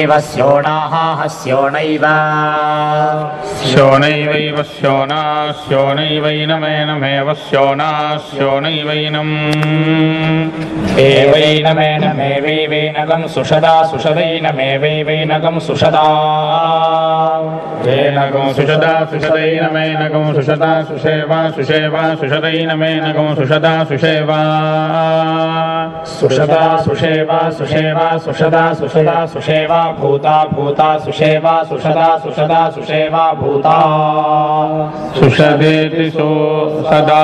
स्योणाः स्योणैव स्योनैवैव स्योना स्योनैवैनमेनमेव स्योना स्योनैवैनम् एवैनमेनमेवैवैनगं सुषदा सुषदैनमेवैवैनगं सुषदा एनगं सुषदा सुषदैनमेनगं सुषदा सुषेवा सुषेवा सुषदैनमेनगं सुषदा सुषेवा सुषदा सुषेवा सुषेवा सुषदा सुषदा सुषेवा भूता भूता सुषेवा सुषदा सुषदा सुषेवा भूता सुषदेति सदा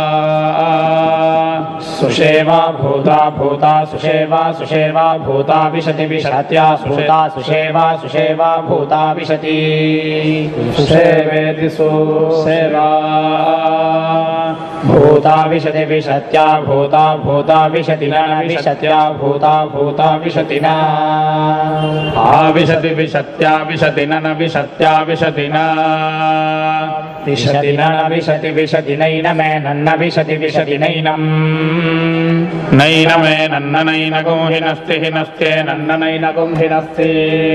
सुषेवा भूता भूता सुषेवा सुषेवा भूता विशति विशत्या भूता सुषेवा सुषेवा भूता विशति सुषेवेति सुषेवा भूता विशति विशत्या भूता भूता विशति न विशत्या भूता भूता विशति न आविशति विशत्या विशति न विशत्या विशति न विशति न विशति विशति नैनमेनन्न विशति विशति नैनम् नैनमेनन्न नैनगं हिनस्ति हिनस्त्येनन्न नैनगं हिनस्ति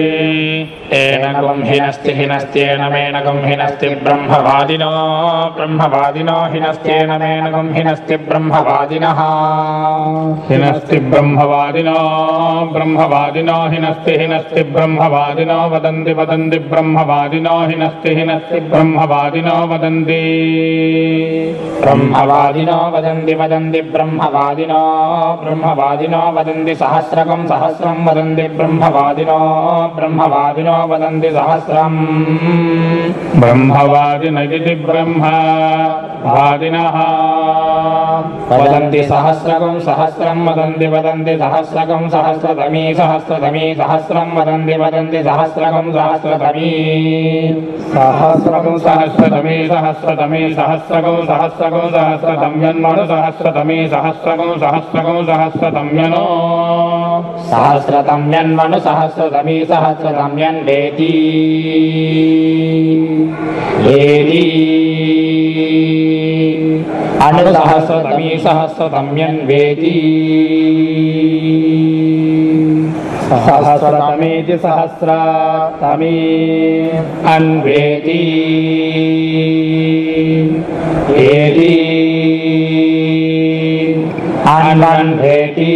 एनगं हिनस्ति हिनस्त्येनमेनगं हिनस्ति ब्रह्मवादिनो ब्रह्मवादिनो हिनस्त्येनमेनगं हिनस्ति ब्रह्मवादिनः हिनस्ति ब्रह्मवादिनो ब्रह्मवादिनो हिनस्ति हिनस्ति ब्रह्मवादिनो वदन्ति वदन्ति ब्रह्मवादिनो हिनस्ति हिनस्ति ब्रह्मवादिनो वदन्ति ब्रह्मवादिनो वदन्ति वदन्ति ब्रह्मवादिनो ब्रह्मवादिनो वदन्ति सहस्रकं सहस्रं वदन्ति ब्रह्मवादिनो ब्रह्मवादिनो वदन्ति सहस्रम् ब्रह्मवादिन इति ब्रह्मवादिनः वदन्ति सहस्रकं सहस्रं वदन्ति वदन्ति सहस्रकं सहस्रतमी सहस्रतमी सहस्रं वदन्ति वदन्ति सहस्रकं सहस्रतमी सहस्रकं सहस्रतमी सहस्रतमी सहस्रकं सहस्रकं सहस्रतम्यन्मनु सहस्रतमी सहस्रकं सहस्रकं सहस्रतम्यनो सहस्रतम्यन्मनु सहस्रतमी सहस्रतम्यन् वेति वेति अनु सहस्रतमी सहस्रतम्यन् वेति सहस्रतमीति सहस्रतमी अन्वेति वेति अन्वेति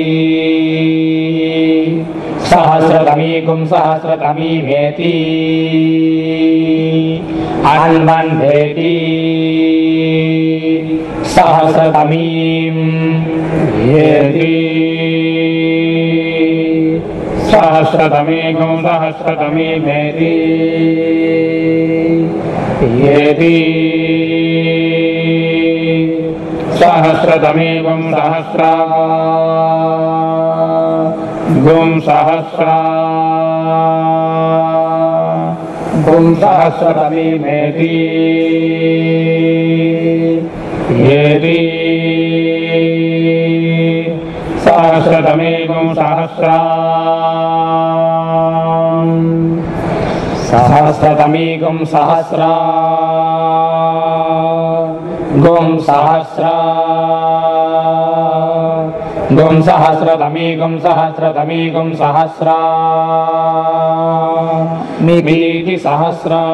सहस्रतमीकुं सहस्रतमीमेति अन्वेति सहस्रतमीं येति सहस्रतमीकुं सहस्रतमीमेति येति सहस्रतमीकुं सहस्रा गुं सहस्रा गुं सहस्रतमीमेति येति सहस्रतमीकुं सहस्रा सहस्रतमीकुं सहस्रा गुं सहस्रा गुं सहस्रतमीकुं सहस्रतमीकुं सहस्रा मिति सहस्रा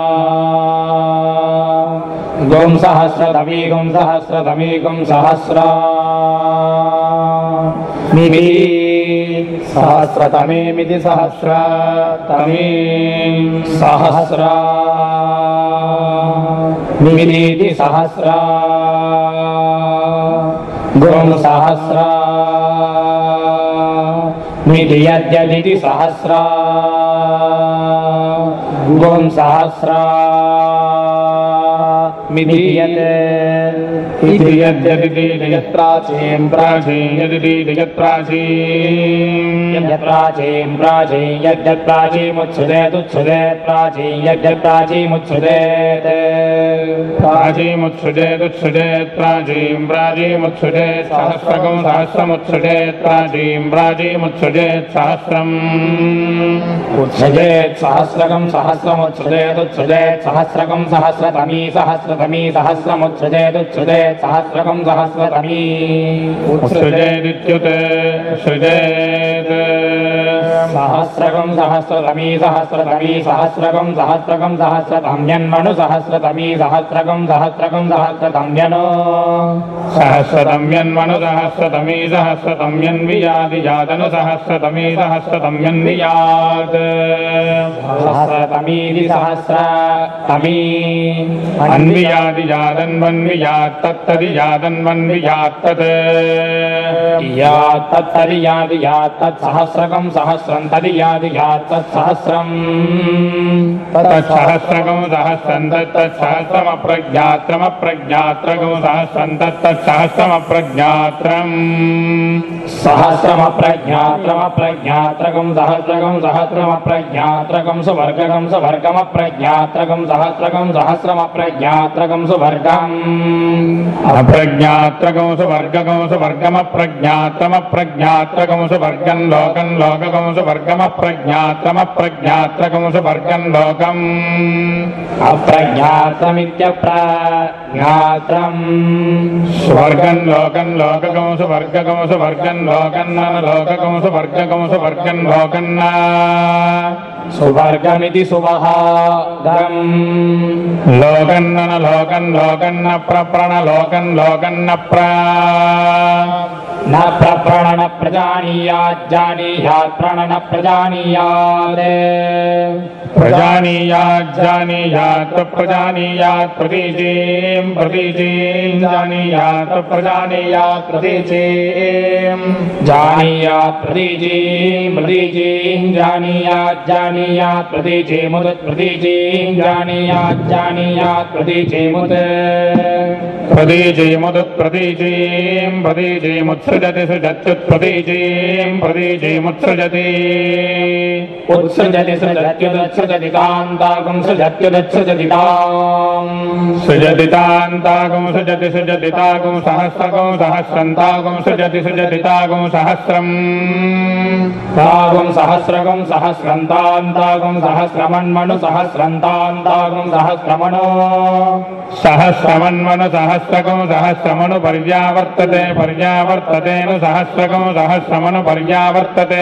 गुं सहस्रतमीकुं सहस्रतमीकुं सहस्रा मिति सहस्रतमीमिति सहस्रतमीं सहस्रा मिति सहस्रा गुं सहस्रा मिति यद्यदिति सहस्रा गुं सहस्रा मिति यत् इति यद्यदिति यत्प्राचीं प्राचीं यदिति यत्प्राचीं यत्प्राचीं प्राचीं यद्यत्प्राचीमुच्छुदेदुच्छुदेत् प्राचीं यद्यत्प्राचीमुच्छुदेत् प्राचीमुच्छुदेदुच्छुदेत् प्राचीं प्राचीमुच्छुदेत् सहस्रकं सहस्रमुच्छुदेत् प्राचीं प्राचीमुच्छुदेत् सहस्रम् उच्छुदेत् सहस्रकं सहस्रमुच्छुदेदुच्छुदेत् सहस्रकं सहस्रतमी सहस्रतमी सहस्रमुच्छुदेदुच्छुदेत् सहस्रकं सहस्रतमी उत्सृजेदित्युत सृजेत् सहस्रकं सहस्रतमी सहस्रतमी सहस्रकं सहस्रकं सहस्रतम्यन्मनु सहस्रतमी सहस्रकं सहस्रकं सहस्रतम्यनो सहस्रतम्यन्मनु सहस्रतमी सहस्रतम्यन्वियादिजातनु सहस्रतमी सहस्रतम्यन्वियात् सहस्रतमीति सहस्रतमी अन्वियादिजातन्वन्वियात् तत्तदिजातन्वन्वियात् तत् यात् तत्तदियादि यात् तत्सहस्रकं सहस्रं तदियादि यात् तत्सहस्रं तत्सहस्रकं सहस्रं तत्सहस्रमप्रज्ञात्रमप्रज्ञात्रकं सहस्रं तत्सहस्रमप्रज्ञात्रम् सहस्रमप्रज्ञात्रमप्रज्ञात्रकं सहस्रकं सहस्रमप्रज्ञात्रकं सुवर्गकं सुवर्गमप्रज्ञात्रकं सहस्रकं सहस्रमप्रज्ञात्रकं सुवर्गम् अप्रज्ञात्रकं सुवर्गकं सुवर्गमप्रज्ञात्रमप्रज्ञात्रकं सुवर्गं लोकं लोककं सुवर्गमप्रज्ञात्रमप्रज्ञात्रकं सुवर्गं लोकम् अप्रज्ञात्रमित्यप्रज्ञात्रम् सुवर्गं लोकं लोककं सुवर्गकं सुवर्गं लोकं न लोककं सुवर्गकं सुवर्गं लोकं न सुवर्गमिति सुवहागम् लोकन्न लोकन्न प्रप्रण लोकन्न न प्रप्रणन प्रजानीयात् जानीयात् प्रणन प्रजानीयात् प्रजानीयात् जानीयात् प्रजानीयात् प्रतीचीं प्रतीचीं जानीयात् प्रजानीयात् प्रतीचीं जानीयात् प्रतीचीं प्रतीचीं जानीयात् जानीयात् प्रतीचीमुत् प्रतीचीं जानीयात् जानीयात् प्रतीचीमुत् प्रतीचीमुत् प्रतीचीं प्रतीचीमुत्सृजति सृजत्युत्प्रतीचीं प्रतीचीमुत्सृजति उत्सृजति सृजत्युदत्सृजति कान्ताकुं सृजत्युदत्सृजति ताम् सृजति तान्ताकुं सृजति सृजति ताकुं सहस्रकुं सहस्रन्ताकुं सृजति सृजति ताकुं सहस्रम् ताकुं सहस्रकुं सहस्रन्तान्ताकुं सहस्रमन्मनु सहस्रन्तान्ताकुं सहस्रमणो सहस्रमन्मनु सहस्रकुं सहस्रमनु पर्यावर्तते पर्यावर्ततेनु सहस्रकुं सहस्रमनु पर्यावर्तते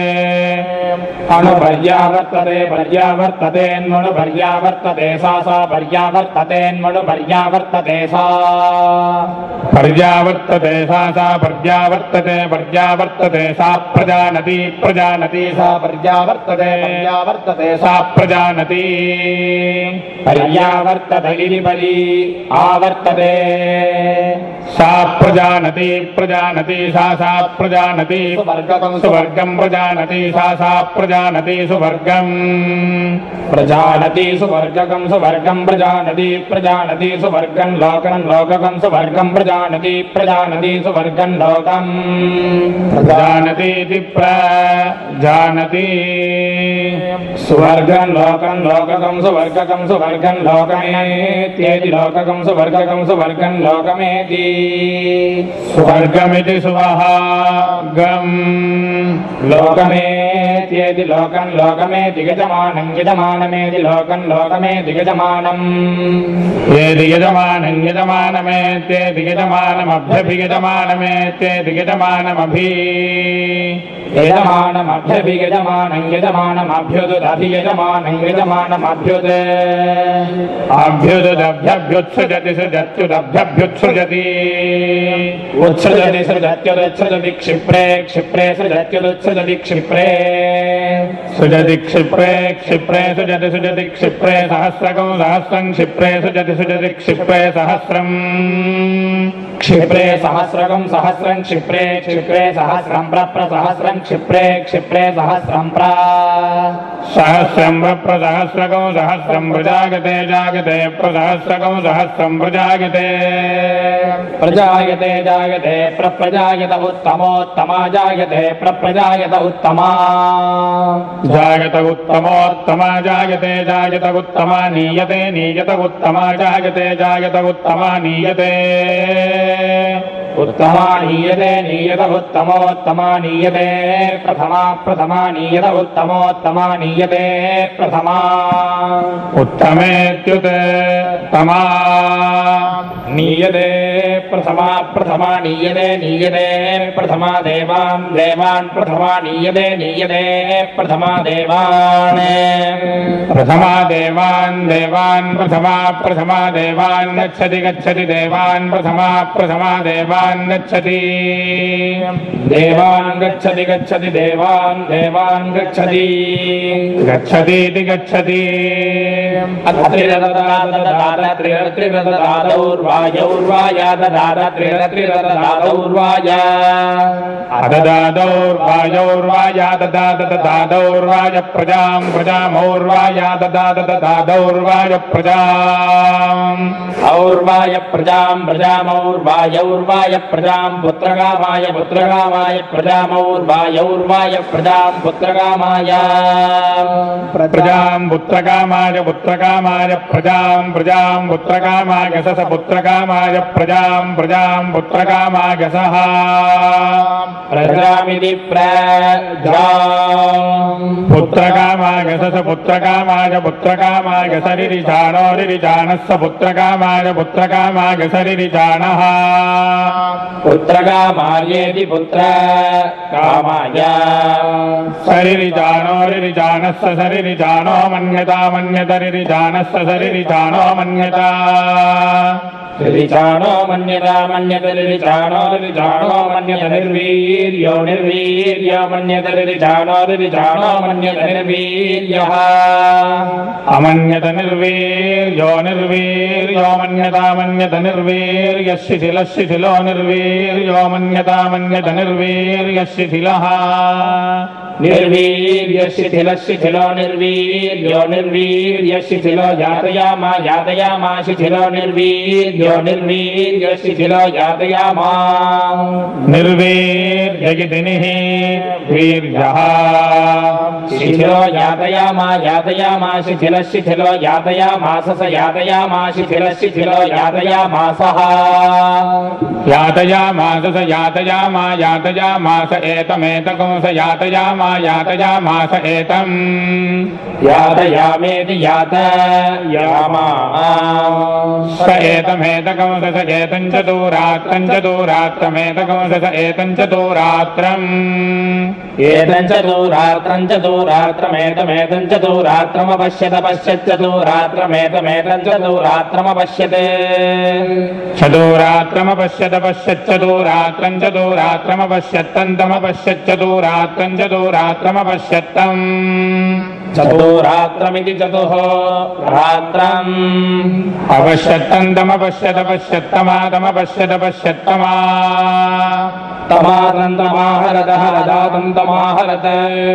अनुपर्यावर्तते पर्यावर्ततेन्मनु पर्यावर्तते सा पर्यावर्ततेन्मनु पर्यावर्तते सा पर्यावर्तते सा पर्यावर्तते पर्यावर्तते सा प्रजानति प्रजानति सा पर्यावर्तते पर्यावर्तते सा प्रजानति पर्यावर्तत इति परि आवर्तते सा प्रजानति प्रजानति सा प्रजानति सुवर्गं प्रजानति सा प्रजानति सुवर्गम् प्रजानति सुवर्गकं सुवर्गं प्रजानति प्रजानति सुवर्गं लोकं लोककं सुवर्गं प्रजानति प्रजानति सुवर्गं लोकम् प्रजानतीति प्रजानति सुवर्गं लोकं लोककं सुवर्गकं सुवर्गं लोकमेत्येति लोककं सुवर्गकं सुवर्गं लोकमेति सुवर्गमिति सुवहागम् लोकमेत्येति लोकं लोकमेति यजमानं यजमानमेति लोकं लोकमेति यजमानम् येति यजमानं यजमानमेत्येति यजमानमभ्यभियजमानमेत्येति यजमानमभि यजमानमभ्यभियजमानं यजमानमभ्युदधियजमानं यजमानमभ्युद अभ्युदभ्यभ्युत्सृजति सृजत्युदभ्यभ्युत्सृजति उत्सृजति सृजत्युदुत्सृजति क्षिप्रे क्षिप्रे सृजत्युदुत्सृजति क्षिप्रे सृजति क्षिप्रे क्षिप्रे सृजति सृजति क्षिप्रे सहस्रकं सहस्रं क्षिप्रे सृजति सृजति क्षिप्रे सहस्रम् क्षिप्रे सहस्रकं सहस्रं क्षिप्रे क्षिप्रे सहस्रं प्रसहस्रं क्षिप्रे क्षिप्रे सहस्रं सहस्रं प्रसहस्रकं सहस्रं प्रजागते जागते प्रसहस्रकं सहस्रं प्रजागते प्रजायते जायते प्रजायत उत्तमोत्तमा जायते प्रजायत उत्तमा जागत उत्तमोत्तमा जायते जायत उत्तमा नीयते नीयत उत्तमा जायते जायत उत्तमा नीयते उत्तमा नीयते नीयत उत्तमोत्तमा नीयते प्रथमा प्रथमा नीयत उत्तमोत्तमा नीयते प्रथमा उत्तमेत्युत तमा नीयते प्रथमा प्रथमा नीयते नीयते प्रथमा देवान् देवान् प्रथमा नीयते नीयते प्रथमा देवान् प्रथमा देवान् देवान् प्रथमा प्रथमा देवान् गच्छति गच्छति देवान् प्रथमा प्रथमा देवान् गच्छति देवान् गच्छति गच्छति देवान् देवान् गच्छति गच्छतीति गच्छति अददादौर्वायौर्वाया ददाददादौर्वाय प्रजां प्रजामौर्वाया ददाददादौर्वाय प्रजाम् और्वाय प्रजां प्रजामौर्वायौर्वाय प्रजां पुत्रकामाय पुत्रकामाय प्रजामौर्वायौर्वाय प्रजां पुत्रकामाय प्रजां पुत्रकामाय पुत्रकामाय प्रजां प्रजां पुत्रकामाय सस पुत्रकामाय प्रजां प्रजां पुत्रकामाय सः प्रजामिति प्रजां पुत्रकामाय सस पुत्रकामाय पुत्रकामाय सरिरिजानो रिरिजानस्य पुत्रकामाय पुत्रकामाय सरिरिजानः पुत्रकामार्येति पुत्रकामाय सरिरिजानो रिरिजानस्य सरिरिजानो मन्यता मन्यतरिरिजानस्य सरिरिजानो मन्यता रिरिजानो मन्यता मन्यत रिरिजानो रिरिजानो मन्यत निर्वीर्यो निर्वीर्यो मन्यत रिरिजानो रिरिजानो मन्यत निर्वीर्यः अमन्यत निर्वीर्यो निर्वीर्यो मन्यता मन्यत निर्वीर्यः शिथिलः शिथिलो निर्वीर्यो मन्यता मन्यत निर्वीर्यः शिथिलः निर्वीर्य शिथिल शिथिलो निर्वीर्यो निर्वीर्य शिथिलो यातयामा यातयामा शिथिलो निर्वीर्यो निर्वीर्य शिथिलो यातयामा निर्वीर्यगितिनिः वीर्यः शिथिलो यातयामा यातयामा शिथिल शिथिलो यातयामासस यातयामा शिथिल शिथिलो यातयामासः यातयामास यातयामा यातयामास एतमेतकंस यातयामा यातयामास एतम् यातयामेति यातयामा स एतमेतकंस स एतम् चतुरात्रम् चतुरात्रमेतकंस स एतम् चतुरात्रम् एतम् चतुरात्रम् चतुरात्रमेतमेतम् चतुरात्रमपश्यत पश्यच्चतुरात्रमेतमेतम् चतुरात्रमपश्यत् चतुरात्रमपश्यत पश्यच्चतुरात्रम् चतुरात्रमपश्यत्तन्तमपश्यच्चतुरात्रम् चतुरात्रमपश्यत्तम् चतुरात्रमिति चतुरात्रम् अपश्यत्तन्तमपश्यत पश्यत्तमातमपश्यत पश्यत्तमा तमादन्तमाहरदहरदादन्तमाहरत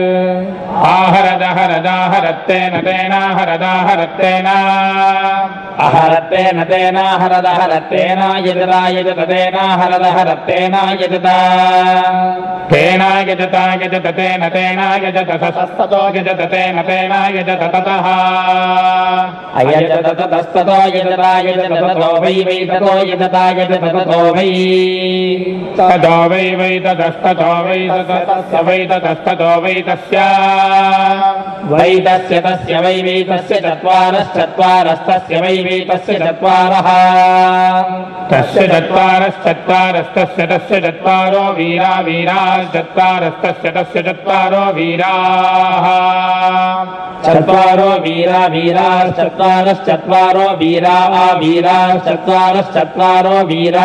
आहरदहरदाहरत्तेन तेनाहरदाहरत्तेन अहरत्तेन तेनाहरदहरत्तेन यजता यजततेना हरदहरत्तेना यजता तेना यजता यजत तेन तेना यजत सस्ततो यजत तेन तेना यजत ततः अयजत ततस्ततो यजता यजत ततो वै वै ततो यजता यजत ततो वै ततो वै वै ततस्ततो वै ततस्तस्य वै ततस्ततो वै तस्य वै तस्य वै वै तस्य चत्वारश्चत्वारस्तस्य वै वै तस्य चत्वारः तस्य चत्वारश्चत्वारस्तस्य तस्य चत्वारो वीरा वीराश्चत्वारस्तस्य तस्य चत्वारो वीराः चत्वारो वीरा वीराश्चत्वारश्चत्वारो वीरा वीराश्चत्वारश्चत्वारो वीरा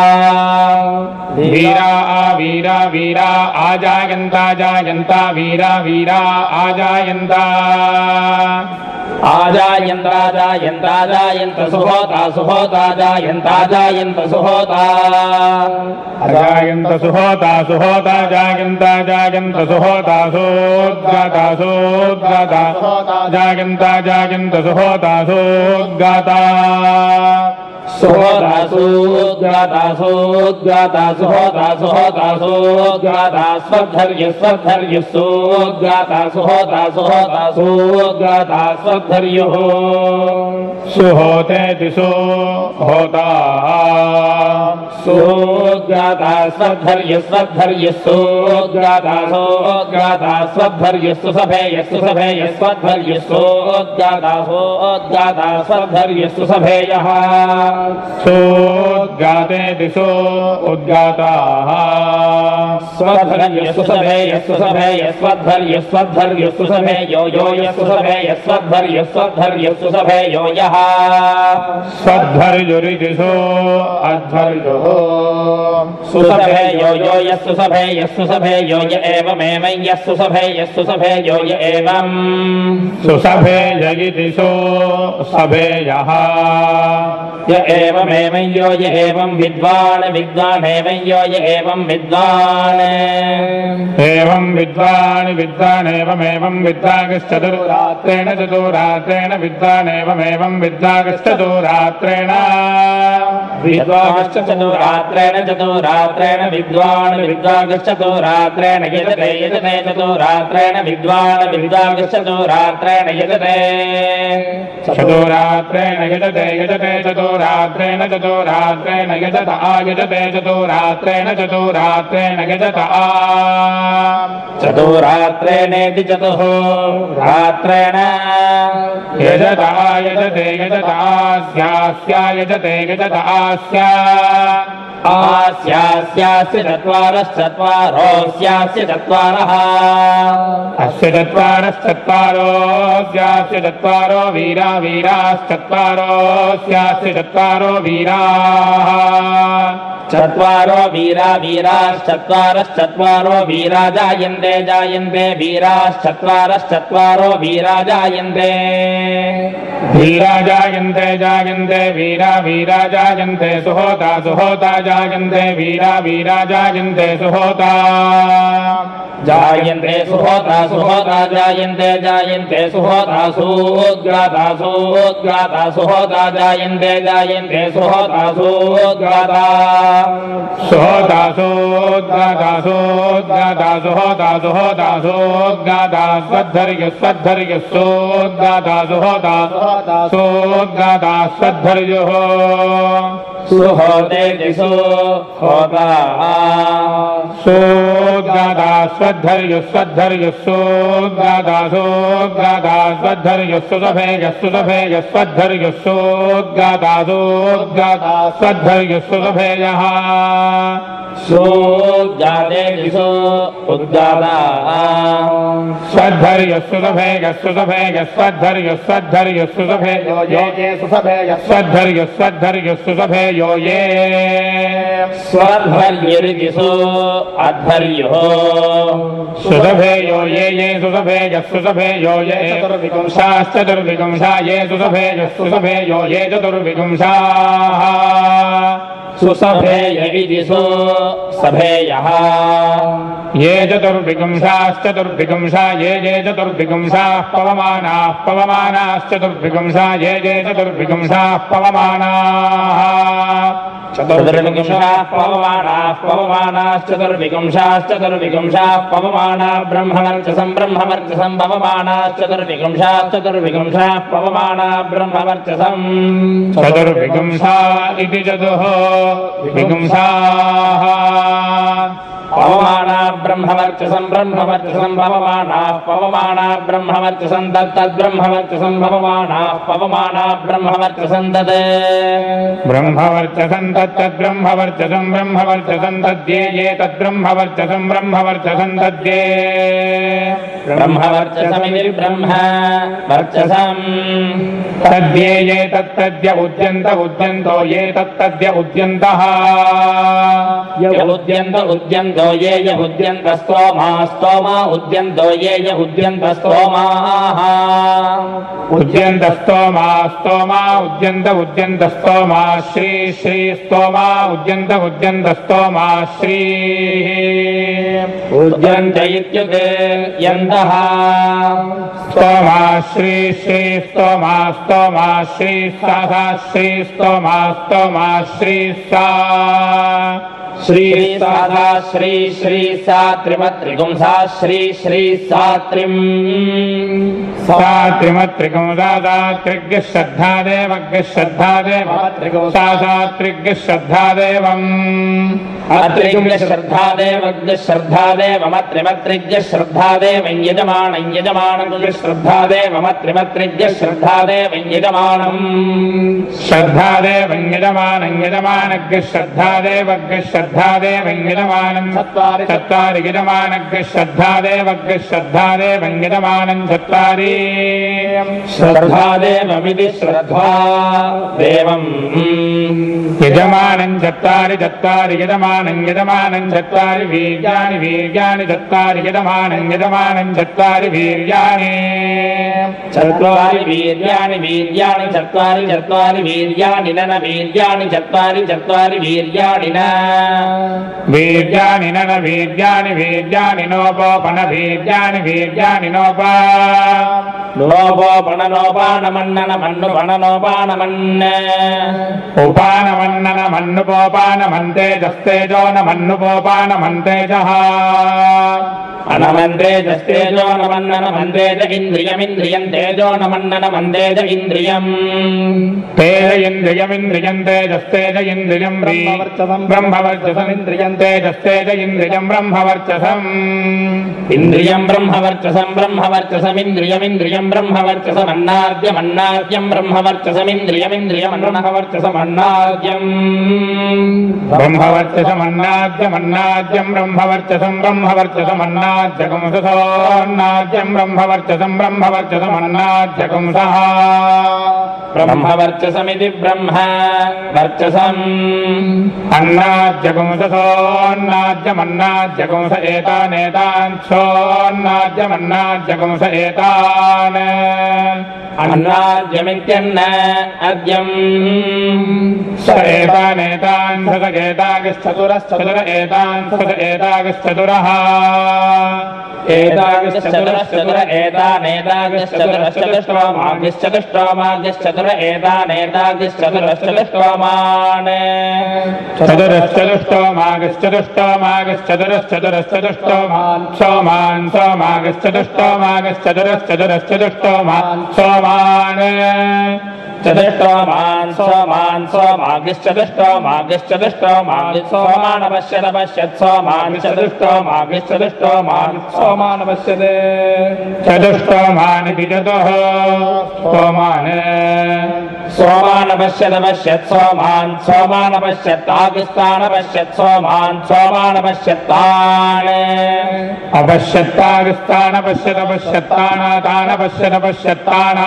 वीरा वीरा वीरा आजायन्ता जायन्ता वीरा वीरा आजायन्ता आजायन्ता जायन्ता जायन्त सुहोता सुहोता जायन्ता जायन्त सुहोता अजायन्त सुहोता सुहोता जायन्ता जायन्त सुहोता सोद्गाता सोद्गाता जायन्ता जायन्त सुहोता सोद्गाता सुहोदासोद्गाता सुहोदासोद्गाता स्वद्धर्युस्वद्धर्युस्सोद्गाता सुहोदासोद्गाता स्वद्धर्युः सुहोतेति सुहोता सोद्गाता स्वद्धर्युस्वद्धर्युस्सोद्गाता सोद्गाता स्वद्धर्युस्सु सभेयस्सु सभेयस्वद्धर्युस्सोद्गाता सोद्गाता स्वद्धर्युस्सु सभेयः सोद्गातेति सोद्गाताः स्वद्धर्युस्सु सभेयस्सु सभेयस्वद्धर्युस्वद्धर्युस्सु सभेयो यो यस्सु सभेयस्वद्धर्युस्वद्धर्युस्सु सभेयो यः स्वद्धर्युरिति सो अद्धर्युः सुसभेयो यो यस्सु सभेयो य एवमेव यस्सु सभेयो य एवम् सुसभेयगिति सो सभेयः य एवमेव यो य एवं विद्वान् विद्वानेव यो य एवं विद्वान् एवं विद्वानेवमेवं विद्वागश्चतुरात्रेण चतुरात्रेण विद्वानेवमेवं विद्वागश्चतुरात्रेण विद्वागश्चतुरात्रेण चतुरात्रेण विद्वान् विद्वागश्चतुरात्रेण यजते यजते चतुरात्रेण विद्वान् विद्वागश्चतुरात्रेण यजते चतुरात्रेण यजते यजते चतुरात्रेण चतुरात्रेण यजत आयजते चतुरात्रेण चतुरात्रेण यजत आ चतुरात्रेणेति चतुः रात्रेण यजत आयजते यजत आस्यास्यायजते यजत आस्या आस्यास्यास्य चत्वारश्चत्वारोऽस्यास्य चत्वारः अस्य चत्वारश्चत्वारोऽस्यास्य चत्वारो वीरा वीराश्चत्वारोऽस्यास्य चत्वारो वीराः चत्वारो वीरा वीराश्चत्वारश्चत्वारो वीरा जायन्ते जायन्ते वीराश्चत्वारश्चत्वारो वीरा जायन्ते वीरा जायन्ते जायन्ते वीरा वीरा जायन्ते सुहोता सुहोता जायन्ते वीरा वीरा जायन्ते सुहोता जायन्ते सुहोता सुहोता जायन्ते जायन्ते सुहोता सोद्गाता सोद्गाता सुहोता जायन्ते जायन्ते सुहोता सोद्गाता सुहोता सोद्गाता सोद्गाता सुहोता सुहोता सोद्गाता स्वद्धर्य स्वद्धर्य सोद्गाता सुहोता सोद्गाता स्वद्धर्युः सुहोतेति सुहोता सोद्गाता स्वद्धर्युः स्वद्धर्युः सोद्गाता सोद्गाता स्वद्धर्युः सुसभेयः सुसभेयः स्वद्धर्युः सोद्गाता सोद्गाता स्वद्धर्युः सुसभेयः सोद्गातेति सोद्गाता स्वद्धर्युः सुसभेयः सुसभेयः स्वद्धर्युः स्वद्धर्युः सुसभेयो ये सुसभेयः स्वद्धर्युः स्वद्धर्युः सुसभेयो ये स्वद्धर्युरिति सो अद्धर्युः सुसभेयो ये सुसभेयः सुसभेयो ये चतुर्विगुंसा ये सुसभेयः सुसभेयो ये चतुर्विगुंसाः सुसभेय इति सो सभेयः ये चतुर्विगुंसाश्चतुर्विगुंसा ये चतुर्विगुंसाः पवमानाः पवमानाश्चतुर्विगुंसा ये चतुर्विगुंसाः पवमानाः चतुर्विगुंसाः पवमानाः पवमानाश्चतुर्विगुंसाश्चतुर्विगुंसाः पवमाना ब्रह्मवर्चसं ब्रह्मवर्चसं पवमानाश्चतुर्विगुंसाश्चतुर्विगुंसाः पवमाना ब्रह्मवर्चसम् चतुर्विगुंसा इति चतुः विगुंसाः पवमाना ब्रह्मवर्चसं ब्रह्मवर्चसं पवमानाः पवमाना ब्रह्मवर्चसं तद्ब्रह्मवर्चसं पवमानाः पवमाना ब्रह्मवर्चसं तत् ब्रह्मवर्चसं तद्ब्रह्मवर्चसं ब्रह्मवर्चसं तद्ये ये तद्ब्रह्मवर्चसं ब्रह्मवर्चसं तद्ये ब्रह्मवर्चसमिति ब्रह्म वर्चसं तद्ये ये तत्तद्य उद्यन्त उद्यन्तो ये तत्तद्य उद्यन्तः उद्यन्त उद्यन्तो उद्यन्तो ये य उद्यन्तस्तोमा स्तोमा उद्यन्तो ये य उद्यन्तस्तोमाः उद्यन्तस्तोमा स्तोमा उद्यन्तस्तोमा श्री श्री स्तोमा उद्यन्तस्तोमा श्री उद्यन्त इत्युक्ते यन्तः स्तोमा श्री श्री स्तोमा स्तोमा श्री सा श्री स्तोमा स्तोमा श्री सा श्री साधा श्री श्री सा त्रिमत्रिगुंसा श्री श्री सा त्रिम सा त्रिमत्रिगुंसा त्रिज्ञ श्रद्धा देवज्ञ श्रद्धा देव सा त्रिज्ञ श्रद्धा देवम् अत्रिज्ञ श्रद्धा देवज्ञ श्रद्धा देवमत्रिमत्रिज्ञ श्रद्धा देवं यजमानं यजमानं श्रद्धा देवमत्रिमत्रिज्ञ श्रद्धा देवं यजमानं श्रद्धा देवं यजमानं यजमानज्ञ श्रद्धा देवज्ञ श्रद्धा देवं यजमानं चत्वारि यजमानज्ञ श्रद्धा देवज्ञ श्रद्धा देवं यजमानं चत्वारि श्रद्धा देवमिति श्रद्धा देवं यजमानं चत्वारि चत्वारि यजमानं यजमानं चत्वारि वीर्याणि वीर्याणि चत्वारि यजमानं यजमानं चत्वारि वीर्याणि चत्वारि वीर्याणि वीर्याणि चत्वारि चत्वारि वीर्याणि न वीर्याणि चत्वारि चत्वारि वीर्याणि न वीर्याणि न वीर्याणि वीर्याणि नोपोपन वीर्याणि वीर्याणि नोप नोपोपन नोपानमन्नन मन्नुपननोपानमन्न उपानमन्नन मन्नुपोपानमन्तेजस्तेजो न मन्नुपोपानमन्तेजः अनमन्तेजस्तेजो न मन्नन मन्तेज इन्द्रियमिन्द्रियं तेजो न मन्नन मन्तेज इन्द्रियम् तेज इन्द्रियमिन्द्रियं तेजस्तेज इन्द्रियं ब्रह्मवर्चसमिन्द्रियं तेजस्तेज इन्द्रियं ब्रह्मवर्चसम् इन्द्रियं ब्रह्मवर्चसं ब्रह्मवर्चसमिन्द्रियमिन्द्रियं ब्रह्मवर्चसमन्नाद्यमन्नाद्यं ब्रह्मवर्चसमिन्द्रियमिन्द्रियमन्नवर्चसमन्नाद्यम् ब्रह्मवर्चसमन्नाद्यमन्नाद्यं ब्रह्मवर्चसं ब्रह्मवर्चसमन्नाद्यगुंसोन्नाद्यं ब्रह्मवर्चसं ब्रह्मवर्चसमन्नाद्यगुंसः ब्रह्मवर्चसमिति ब्रह्म वर्चसम् अन्नाद्यगुंसोन्नाद्यमन्नाद्यगुंस एतानेतान् सोन्नाद्यमन्नाद्यगुंस एतान् अन्नाद्यमित्यन्न अद्यम् स एतानेतान् सद एतागश्चतुरश्चतुर एतान् सद एतागश्चतुरः एतागश्चतुरश्चतुर एतानेतागश्चतुरश्चतुष्टोमागश्चतुष्टोमागश्चतुर एतानेतागश्चतुरश्चतुष्टोमान् चतुरश्चतुष्टोमागश्चतुरश्चतुरश्चतुष्टोमान् सोमान् सोमागश्चतुष्टोमागश्चतुरश्चतुरश्चतुष्टोमान् सोमान् चतुष्टोमान् सोमान् सोमागश्चतुष्टोमागश्चतुष्टोमागश्चोमानपश्यत् सोमान् चतुष्टोमागश्चतुष्टोमान् सोमानपश्यत् चतुष्टोमानिति चतुः सोमान् सोमानपश्यत् सोमान् सोमानपश्यत्तागस्तानपश्यत् सोमान् सोमानपश्यत्तान् अपश्यत्तागस्तानपश्यतपश्यत्तानातानपश्यतपश्यत्ताना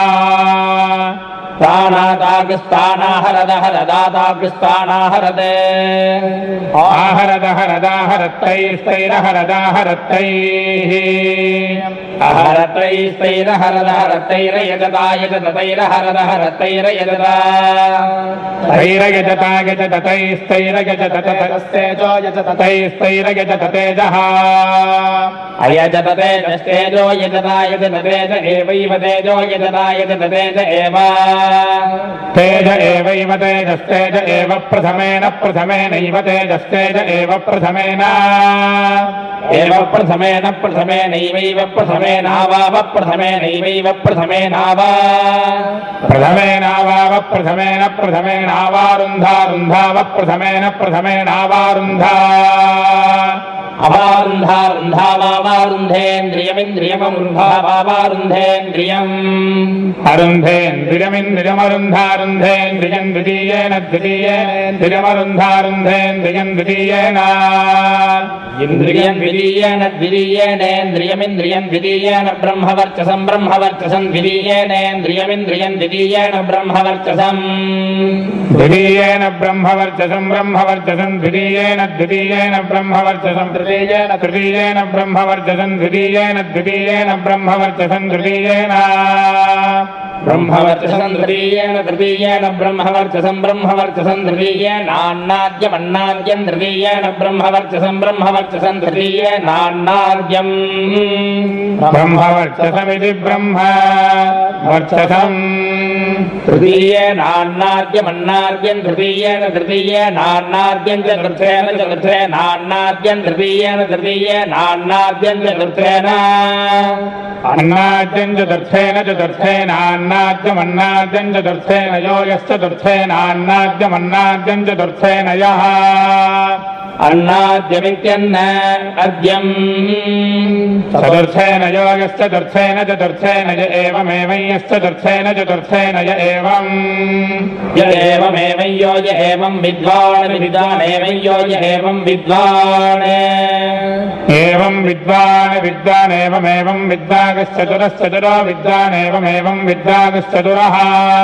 तानातागस्तानाहरदहरदातागस्तानाहरदे आहरदहरदाहरतैस्तैरहरदाहरतैः अहरतैस्तैरहरदहरतैरयजदायजततैरहरदहरतैरयजदा तैरयजतागजततैस्तैरगजततैस्तैरगजततैस्तैरगजततेजः अयजततेजस्तेजो यजदायजततेज एवैव तेजो यजदायजततेज एव तेज एवैव तेजस्तेज एव प्रथमेन प्रथमेनैव तेजस्तेज एव प्रथमेन प्रथमेनैवैव प्रथमेनावाव प्रथमेनैवैव प्रथमेनाव प्रथमेनावाव प्रथमेन प्रथमेनावारुन्धारुन्धाव प्रथमेन प्रथमेनावारुन्धा अवारुन्धारुन्धावारुन्धेन्द्रियमिन्द्रियमरुन्धावारुन्धेन्द्रियम् अरुन्धेन्द्रियमिन्द्रियमरुन्धारुन्धेन्द्रियम् द्वितीयेन द्वितीयेनेन्द्रियमरुन्धारुन्धेन्द्रियम् द्वितीयेन इन्द्रियम् द्वितीयेन द्वितीयेनेन्द्रियमिन्द्रियम् द्वितीयेन ब्रह्मवर्चसम् ब्रह्मवर्चसम् द्वितीयेनेन्द्रियमिन्द्रियम् द्वितीयेन ब्रह्मवर्चसम् द्वितीयेन ब्रह्मवर्चसम् ब्रह्मवर्चसम् द्वितीयेन द्वितीयेन ब्रह्मवर्चसम् तृतीयेन तृतीयेन ब्रह्मवर्चसं द्वितीयेन द्वितीयेन ब्रह्मवर्चसं तृतीयेन ब्रह्मवर्चसं तृतीयेन तृतीयेन ब्रह्मवर्चसं ब्रह्मवर्चसं तृतीयेनान्नाद्यमन्नाद्यं तृतीयेन ब्रह्मवर्चसं ब्रह्मवर्चसं तृतीयेनान्नाद्यम् ब्रह्मवर्चसमिति ब्रह्म वर्चसम् तृतीयेनान्नाद्यमन्नाद्यं तृतीयेन तृतीयेनान्नाद्यं चतुर्थेन चतुर्थेनान्नाद्यं तृतीयेन तृतीयेनान्नाद्यं चतुर्थेन अन्नाद्यं चतुर्थेन चतुर्थेनान्नाद्यमन्नाद्यं चतुर्थेन यो यश्चतुर्थेनान्नाद्यमन्नाद्यं चतुर्थेन यः अन्नाद्यमित्यन्न अद्यम् चतुर्थेन यो यश्चतुर्थेन चतुर्थेन य एवमेव यश्चतुर्थेन चतुर्थेन य एवम् य एवमेव यो य एवं विद्वान् विद्वानेव यो य एवं विद्वान् एवं विद्वान् विद्वानेवमेवं विद्वागश्चतुरश्चतुरो विद्वानेवमेवं विद्वागश्चतुरः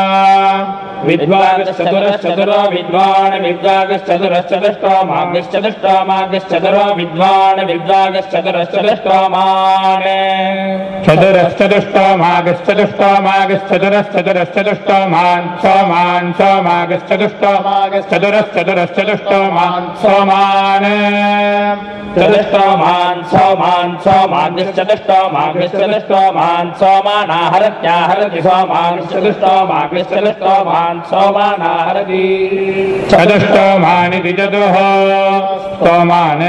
विद्वागश्चतुरश्चतुरो विद्वान् विद्वागश्चतुरश्चतुष्टो मागश्चतुष्टो मागश्चतुरो विद्वान् विद्वागश्चतुरश्चतुष्टो मान् चतुरश्चतुष्टो मागश्चतुष्टो मागश्चतुरश्चतुरश्चतुष्टो मान् मागश्चतुष्टो मागश्चतुरश्चतुरश्चतुष्टो मान् सोमान् चतुष्टो मान् मागश्चतुष्टो मागश्चतुष्टो मान् सोमानाहरत्याहरति सोमागश्चतुष्टो मागश्चतुष्टो मान् सोमानाहरति चतुष्टो मानिति चतुः सोमान्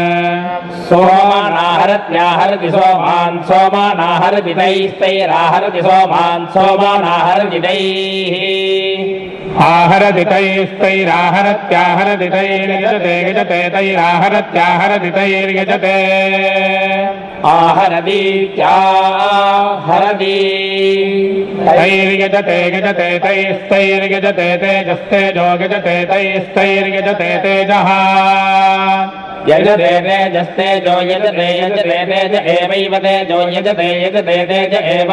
सोमानाहरत्याहरति सोमान् सोमानाहरति तैस्तैराहरति सोमान् सोमानाहरति तैः आहरति तैस्तैराहरत्याहरति तैर्यजते यजते तैराहरत्याहरति तैर्यजते आहरतीत्याहरति तैर्यजते यजते तैस्तैर्यजते तेजस्तेजो यजते तैस्तैर्यजते तेजः यजते तेजस्तेजो यजते यजते तेज एवैव तेजो यजते यजते तेज एव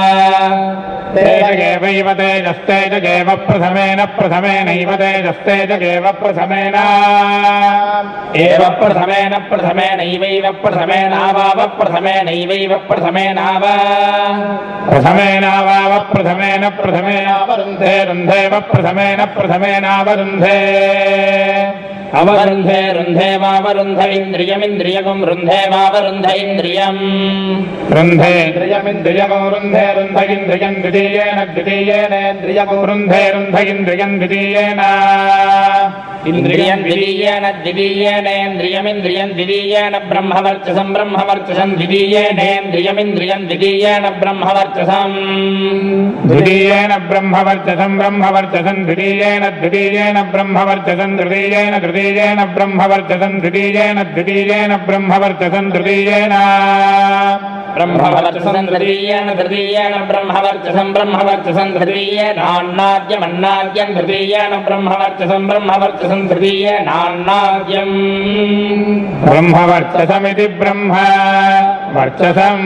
तेजगेवैव तेजस्तेजगेव प्रथमेन प्रथमेनैव तेजस्तेजगेव प्रथमेन एव प्रथमेन प्रथमेनैवैव प्रथमेनावाव प्रथमेनैवैव प्रथमेनाव प्रथमेनावाव प्रथमेन प्रथमेनावरुन्धे रुन्धेव प्रथमेन प्रथमेनावरुन्धे अवरुन्धे रुन्धे वावरुन्ध इन्द्रियमिन्द्रियगुं रुन्धे वावरुन्ध इन्द्रियम् रुन्धेन्द्रियमिन्द्रियगो रुन्धे रुन्ध इन्द्रियम् द्वितीयेन द्वितीयेनेन्द्रियगो रुन्धे रुन्ध इन्द्रियम् द्वितीयेन इन्द्रियम् द्वितीयेन द्वितीयेनेन्द्रियमिन्द्रियम् द्वितीयेन ब्रह्मवर्चसं ब्रह्मवर्चसं द्वितीयेनेन्द्रियमिन्द्रियम् द्वितीयेन ब्रह्मवर्चसम् द्वितीयेन ब्रह्मवर्चसं ब्रह्मवर्चसं द्वितीयेन द्वितीयेन ब्रह्मवर्चसं तृतीयेन तृतीयेन ब्रह्मवर्चसं द्वितीयेन द्वितीयेन ब्रह्मवर्चसं तृतीयेन ब्रह्मवर्चसं तृतीयेन तृतीयेन ब्रह्मवर्चसं ब्रह्मवर्चसं तृतीयेनान्नाद्यमन्नाद्यं तृतीयेन ब्रह्मवर्चसं ब्रह्मवर्चसं तृतीयेनान्नाद्यम् ब्रह्मवर्चसमिति ब्रह्म वर्चसम्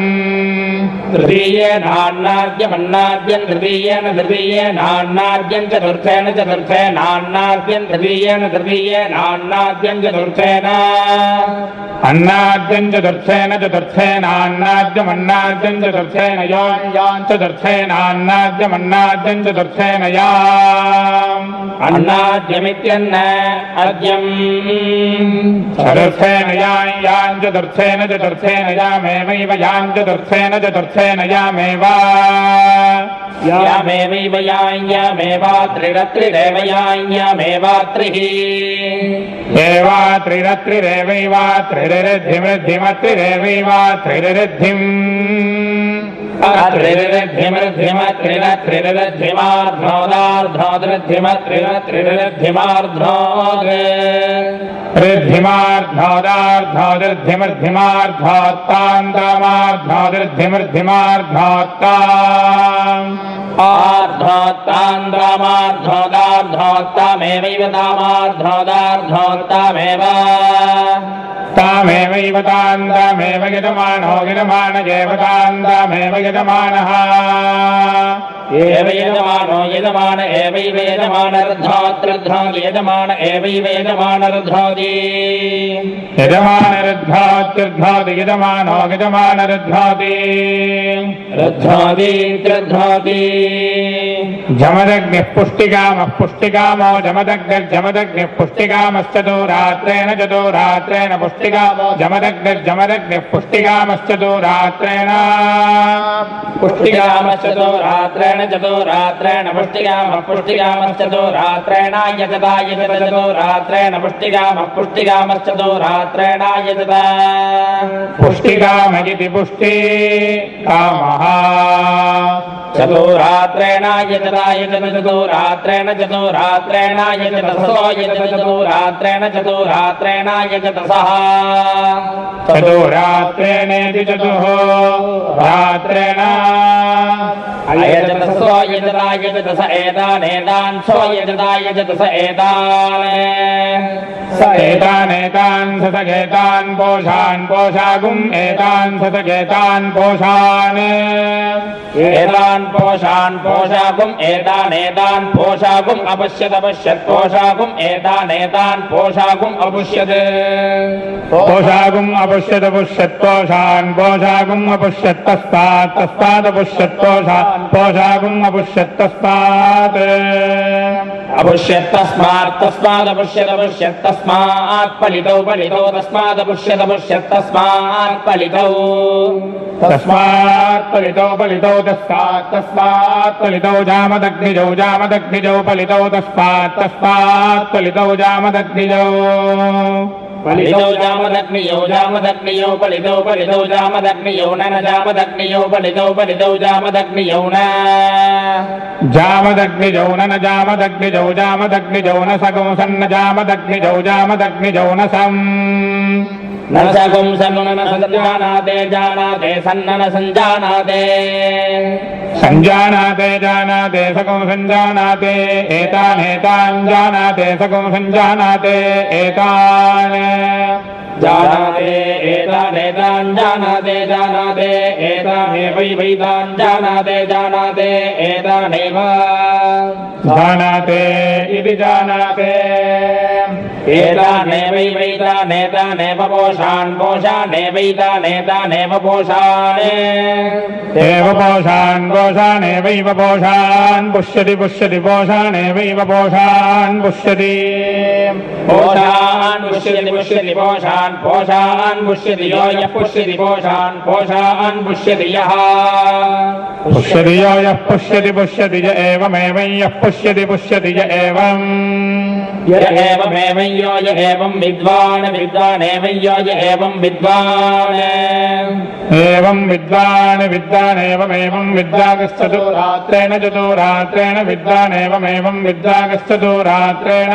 तृतीयेनान्नाद्यमन्नाद्यं तृतीयेन तृतीयेनान्नाद्यं चतुर्थेन चतुर्थेनान्नाद्यं तृतीयेन तृतीयेनान्नाद्यं चतुर्थेन अन्नाद्यं चतुर्थेन चतुर्थेनान्नाद्यमन्नाद्यं चतुर्थेन यान् चतुर्थेनान्नाद्यमन्नाद्यं चतुर्थेन याम् अन्नाद्यमित्यन्न अद्यम् चतुर्थेन यान् चतुर्थेन चतुर्थेन यामेवैव यान् चतुर्थेन चतुर्थेन यामेव यामेवैव यामेवात्रिरत्रिरेव यामेवात्रिः त्रिरत्रिरेवैवात्रिरिद्धिमृद्धिमत्रिरेवैव त्रिरिद्धिम् तामेवैव तामार्धोदार्धोत्तामेव तामेवैव तामेव यजमानो यजमान एव तामेव यजमानः एव यजमानो यजमान एवैव यजमानर्धात्रर्धाति यजमान एवैव यजमानर्धाति यजमानर्धात्यर्धाति यजमानो यजमानर्धाति रद्धाति जमदग्निः पुष्टिकामः पुष्टिकामो जमदग्निर्जमदग्निः पुष्टिकामश्चतुरात्रेण चतुरात्रेण पुष्टिकामो जमदग्निर्जमदग्निः पुष्टिकामश्चतुरात्रेण पुष्टिकामश्चतुरात्रेण चतुरात्रेण पुष्टिकामः पुष्टिकामश्चतुरात्रेण यजता यजत चतुरात्रेण पुष्टिकामः पुष्टिकामश्चतुरात्रेण यजत पुष्टिकाम इति पुष्टिकामः चतुरात्रेण यजता यजत चतुरात्रेण चतुरात्रेण यजत सो यजत चतुरात्रेण चतुरात्रेण यजत सः चतुरात्रेणेति चतुरात्रेण अयजत सो यजता यजत स एतानेतान् सो यजता यजत स एतानेतान् सतगेतान् पोषान् पोषागुम् एतान् सतगेतान् पोषान् एतान् पोषान् पोषागुम् एतानेतान् पोषागुम् अपश्यत् अपश्यत् पोषागुम् एतानेतान् पोषागुम् अपुष्यत् पोषागुम् अपश्यत् अपश्यत् पोषान् पोषागुम् अपश्यत् तस्मात् तस्मादपुष्यत् पोषान् पोषागुम् अपश्यत् तस्मात् अपश्यत् तस्मात् तस्मादपुष्यत् अपश्यत् तस्मात् पलितौ पलितौ तस्मादपुष्यत् अपश्यत् तस्मात् पलितौ तस्मात् पलितौ पलितौ तस्मात् तस्मात् पलितौ जामदग्निजौ जामदग्निजौ पलितौ तस्मात् तस्मात् पलितौ जामदग्निजौ पलितौ जामदग्नियौ जामदग्नियौ पलितौ पलितौ जामदग्नियौ न जामदग्नियौ पलितौ पलितौ जामदग्नियौ न जामदग्निजौ न जामदग्निजौ जामदग्निजौ न सगं सन्न जामदग्निजौ जामदग्निजौ न सम् न सगुं सन्नु न संजानाते जानाते सन्न न संजानाते संजानाते जानाते सगं संजानाते एतानेतान् जानाते सगं संजानाते एतान् जानाते एतानेतान् जानाते जानाते एतानेवैवैतान् जानाते जानाते एतानेव जानाते इति जानाते एतानेवैवैतानेतानेव पोषान् पोषानेवैतानेतानेव पोषान् एव पोषान् पोषानेवैव पोषान् पुष्यति पुष्यति पोषानेवैव पोषान् पुष्यति पोषान् पुष्यति पुष्यति पोषान् पोषान् पुष्यति यो यः पुष्यति पोषान् पोषान् पुष्यति यः पुष्यति यो यः पुष्यति पुष्यति य एवमेव यः पुष्यति पुष्यति य एवम् य एवमेव यो य एवं विद्वान् विद्वानेव यो य एवं विद्वान् एवं विद्वान् विद्वानेवमेवं विद्वागश्चतुरात्रेण चतुरात्रेण विद्वानेवमेवं विद्वागश्चतुरात्रेण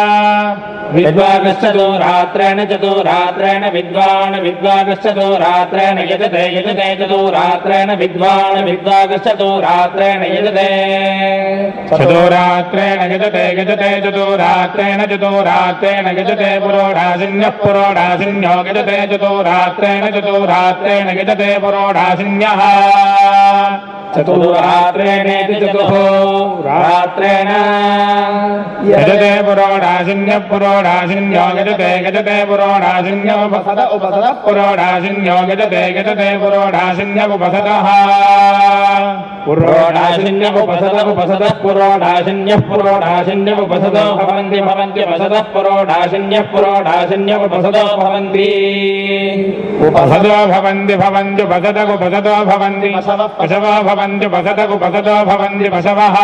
विद्वागश्चतुरात्रेण चतुरात्रेण विद्वान् विद्वागश्चतुरात्रेण यजते यजते चतुरात्रेण विद्वान् विद्वागश्चतुरात्रेण यजते चतुरात्रेण यजते यजते चतुरात्रेण चतुरात्रेण यजते पुरोडाशिन्यः पुरोडाशिन्यो यजते चतुरात्रेण चतुरात्रेण यजते पुरोडाशिन्यः चतुरात्रेणेति चतुरात्रेण यजते पुरोडाशिन्यः पुरोडाशिन्यो यजते यजते पुरोडाशिन्यो उपसद उपसदः पुरोडाशिन्यो यजते यजते पुरोडाशिन्य उपसदः पुरोडाशिन्य उपसद उपसदः पुरोडाशिन्यः पुरोडाशिन्य उपसदो भवन्ति भवन्ति उपसदः पुरोडाशिन्यः पुरोडाशिन्य उपसदो भवन्ति उपसदो भवन्ति भवन्ति उपसद उपसदो भवन्ति पशवो भवन्ति उपसद उपसदो भवन्ति पशवः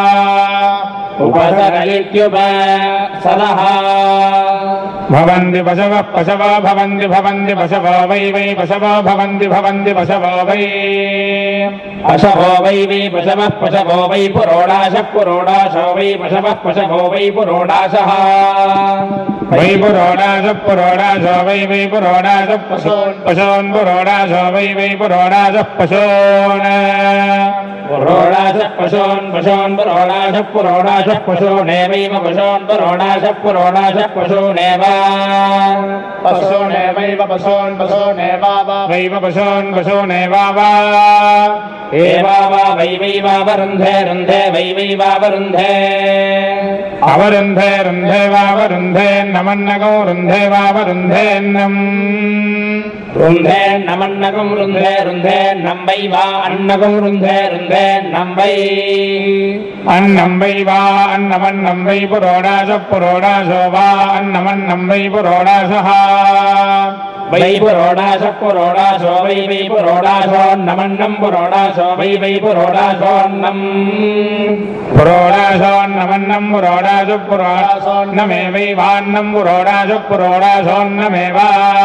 उपसद इत्युपसदः भवन्ति पशवः पशवो भवन्ति भवन्ति पशवो वै वै पशवो भवन्ति भवन्ति पशवो वै पशवो वै वै पशवः पशवो वै पुरोडाशः पुरोडाशो वै पशवः पशवो वै पुरोडाशः वै पुरोडाशः पुरोडाशो वै वै पुरोडाशः पशून् पशून् पुरोडाशो वै वै पुरोडाशः पशून् पुरोडाशः पशून् पशून् पुरोडाशः पुरोडाशः पशूनेवैव पशून् पुरोडाशः पुरोडाशः पशूनेव पशूनेवैव पशून् पशूनेवैव पशून् पशूनेव एवा वैवैवावरुन्धे रुन्धे वैवैवावरुन्धे अवरुन्धे रुन्धे वावरुन्धे नमन्नगो रुन्धे वावरुन्धेन्नम् रुन्धे नमन्नगं रुन्धे रुन्धे नम्बै वा अन्नगं रुन्धे रुन्धे नम्बै अन्नं वै वा अन्नमन्नं वै पुरोडाशः पुरोडाशो वा अन्नमन्नं वै पुरोडाशः वै पुरोडाशः पुरोडाशो वै वै पुरोडाशोन्नमन्नं पुरोडाशो वै वै पुरोडाशोन्नम् पुरोडाशोन्नमन्नं पुरोडाशः पुरोडाशोन्नमेवैवान्नं पुरोडाशः पुरोडाशोन्नमेव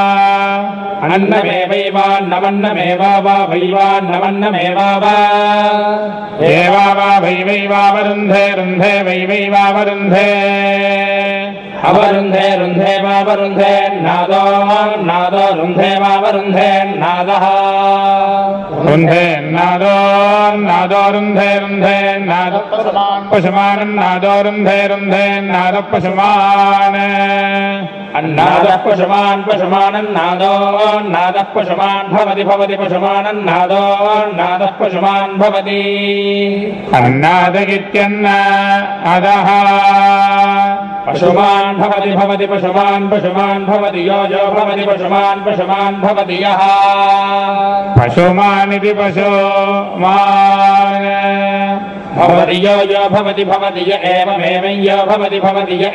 अन्नमेवैवान्नमन्नमेव वा वैवान्नमन्नमेव वा एवा वा वै वैवावरुन्धे रुन्धे वै वैवावरुन्धे अवरुन्धे रुन्धे वावरुन्धे नादो नादो रुन्धे वावरुन्धे नादः रुन्धे नादो नादो रुन्धे रुन्धे नाद पशुमान् नादो रुन्धे रुन्धे नाद पशुमान् अन्नादः पशुमान् पशुमानन्नादो नादः पशुमान् भवति भवति पशुमानन्नादो नादः पशुमान् भवति अन्नादगित्यन्न अदः पशुमान् भवति भवति पशुमान् पशुमान् भवति यो यो भवति पशुमान् पशुमान् भवति यः पशुमानिति पशुमान् भवति यो यो भवति भवति य एवमेवं यो भवति भवति य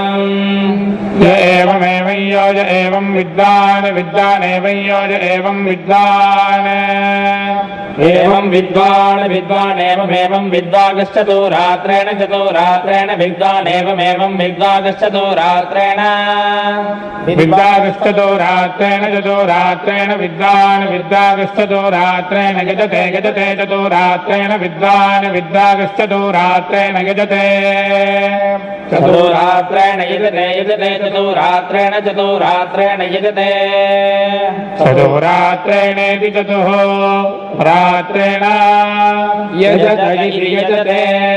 एवमेवं यो य एवं विद्वान् विद्वानेवं यो य एवं विद्वान् एवं विद्वान् विद्वान् एवमेवं विद्वागश्चतुरात्रेण चतुरात्रेण विद्वान् एवमेवं विद्वागश्चतुरात्रेण विद्वागश्चतुरात्रेण चतुरात्रेण विद्वान् विद्वागश्चतुरात्रेण यजते यजते चतुरात्रेण विद्वान् विद्वागश्चतुरात्रेण यजते चतुरात्रेण यजते यजते चतुरात्रेण चतुरात्रेण यजते चतुरात्रेणेति चतुः रात्रेण यजत इति यजते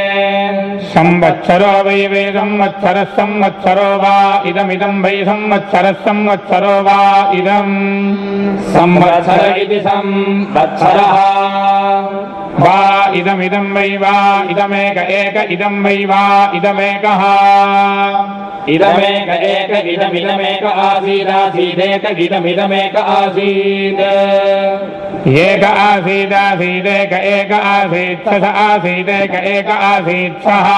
संवत्सरो वै वै संवत्सरः संवत्सरो वा इदमिदं वै संवत्सरः संवत्सरो वा इदम् संवत्सर इति संवत्सरः वा इदमिदं वै वा इदमेक एक इदं वै वा इदमेकः इदमेक एक इदमिदमेक आसीदासीदेक इदमिदमेक आसीत् एक आसीदासीदेक एक आसीत् स आसीदेक एक आसीत् सः